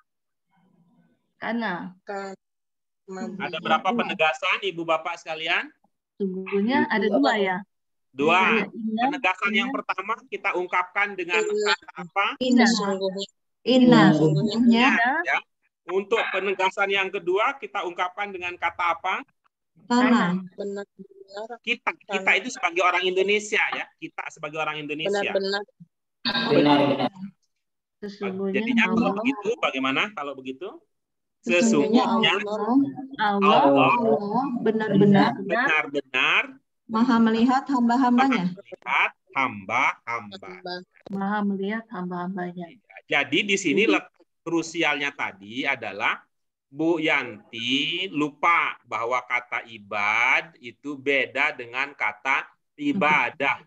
Karena. Ada berapa penegasan, Ibu Bapak sekalian? Sungguhnya ada dua ya. Dua. Penegasan yang pertama kita ungkapkan dengan kata apa? Inna. Sungguhnya. Ya. Untuk penegasan yang kedua kita ungkapkan dengan kata apa? Karena. Kita itu sebagai orang Indonesia ya. Kita sebagai orang Indonesia. Benar. Jadinya kalau begitu bagaimana kalau begitu? Sesungguhnya Allah benar-benar Maha melihat hamba-hambanya. Maha melihat hamba-hambanya. Jadi di sini krusialnya tadi adalah Bu Yanti lupa bahwa kata ibad itu beda dengan kata ibadah.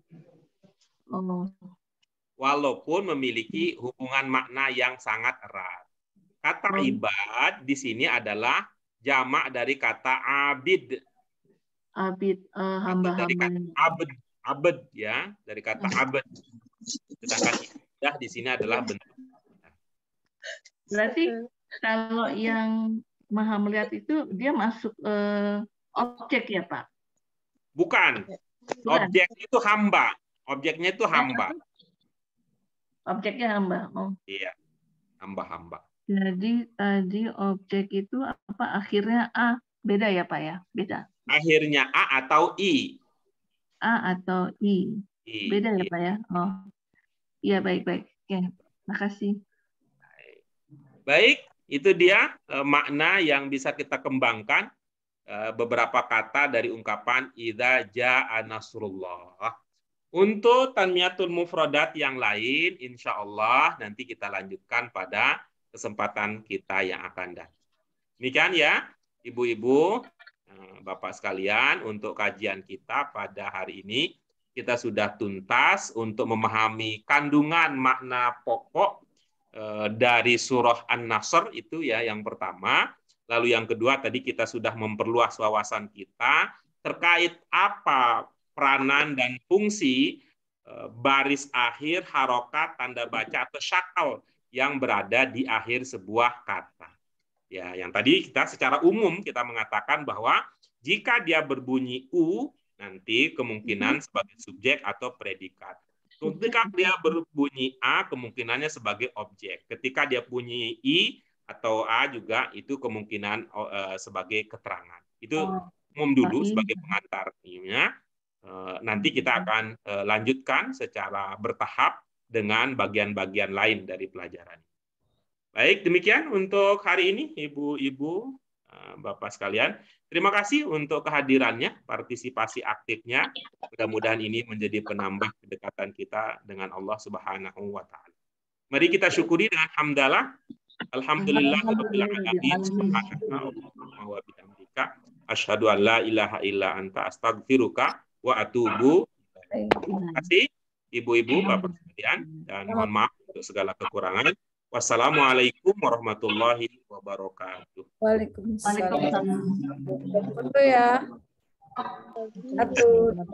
Walaupun memiliki hubungan makna yang sangat erat. Kata ibad di sini adalah jamak dari kata abid. Hamba-hambanya. Abed ya, dari kata abed. Sedangkan ibadah di sini adalah bentuk. Berarti kalau yang Maha melihat itu dia masuk objek ya, Pak? Bukan. Objeknya itu hamba. Objeknya itu hamba. Objeknya hamba. Iya. Hamba-hamba. Jadi tadi objek itu apa? Akhirnya A. Beda ya, Pak ya? Beda. Akhirnya A atau I. A atau I. Beda ya, Pak ya? Oh. Iya, baik-baik. Oke. Makasih. Baik, itu dia makna yang bisa kita kembangkan, beberapa kata dari ungkapan idza jaa nasrullah. Untuk tanmiyatul mufradat yang lain, insya Allah nanti kita lanjutkan pada kesempatan kita yang akan datang. Demikian ya, Ibu-ibu, Bapak sekalian, untuk kajian kita pada hari ini, kita sudah tuntas untuk memahami kandungan makna pokok dari surah An-Nasr itu ya yang pertama. Lalu yang kedua tadi kita sudah memperluas wawasan kita terkait apa peranan dan fungsi baris akhir, harokat, tanda baca atau syakal yang berada di akhir sebuah kata. Ya, yang tadi kita secara umum kita mengatakan bahwa jika dia berbunyi u, nanti kemungkinan sebagai subjek atau predikat. Ketika dia berbunyi a, kemungkinannya sebagai objek. Ketika dia bunyi i atau a juga itu kemungkinan sebagai keterangan. Itu umum dulu sebagai pengantarnya. Nanti kita akan lanjutkan secara bertahap dengan bagian-bagian lain dari pelajaran. Baik, demikian untuk hari ini, Ibu-ibu, Bapak sekalian. Terima kasih untuk kehadirannya, partisipasi aktifnya. Mudah-mudahan ini menjadi penambah kedekatan kita dengan Allah Subhanahu wa Ta'ala. Mari kita syukuri dengan hamdalah. Alhamdulillahirabbil alamin. Subhanaka wa bihamdika asyhadu an la ilaha illa anta astaghfiruka wa atubu. Terima kasih Ibu-ibu, Bapak sekalian, dan mohon maaf untuk segala kekurangan. Wassalamualaikum warahmatullahi wabarakatuh. Waalaikumsalam. Betul ya. Satu.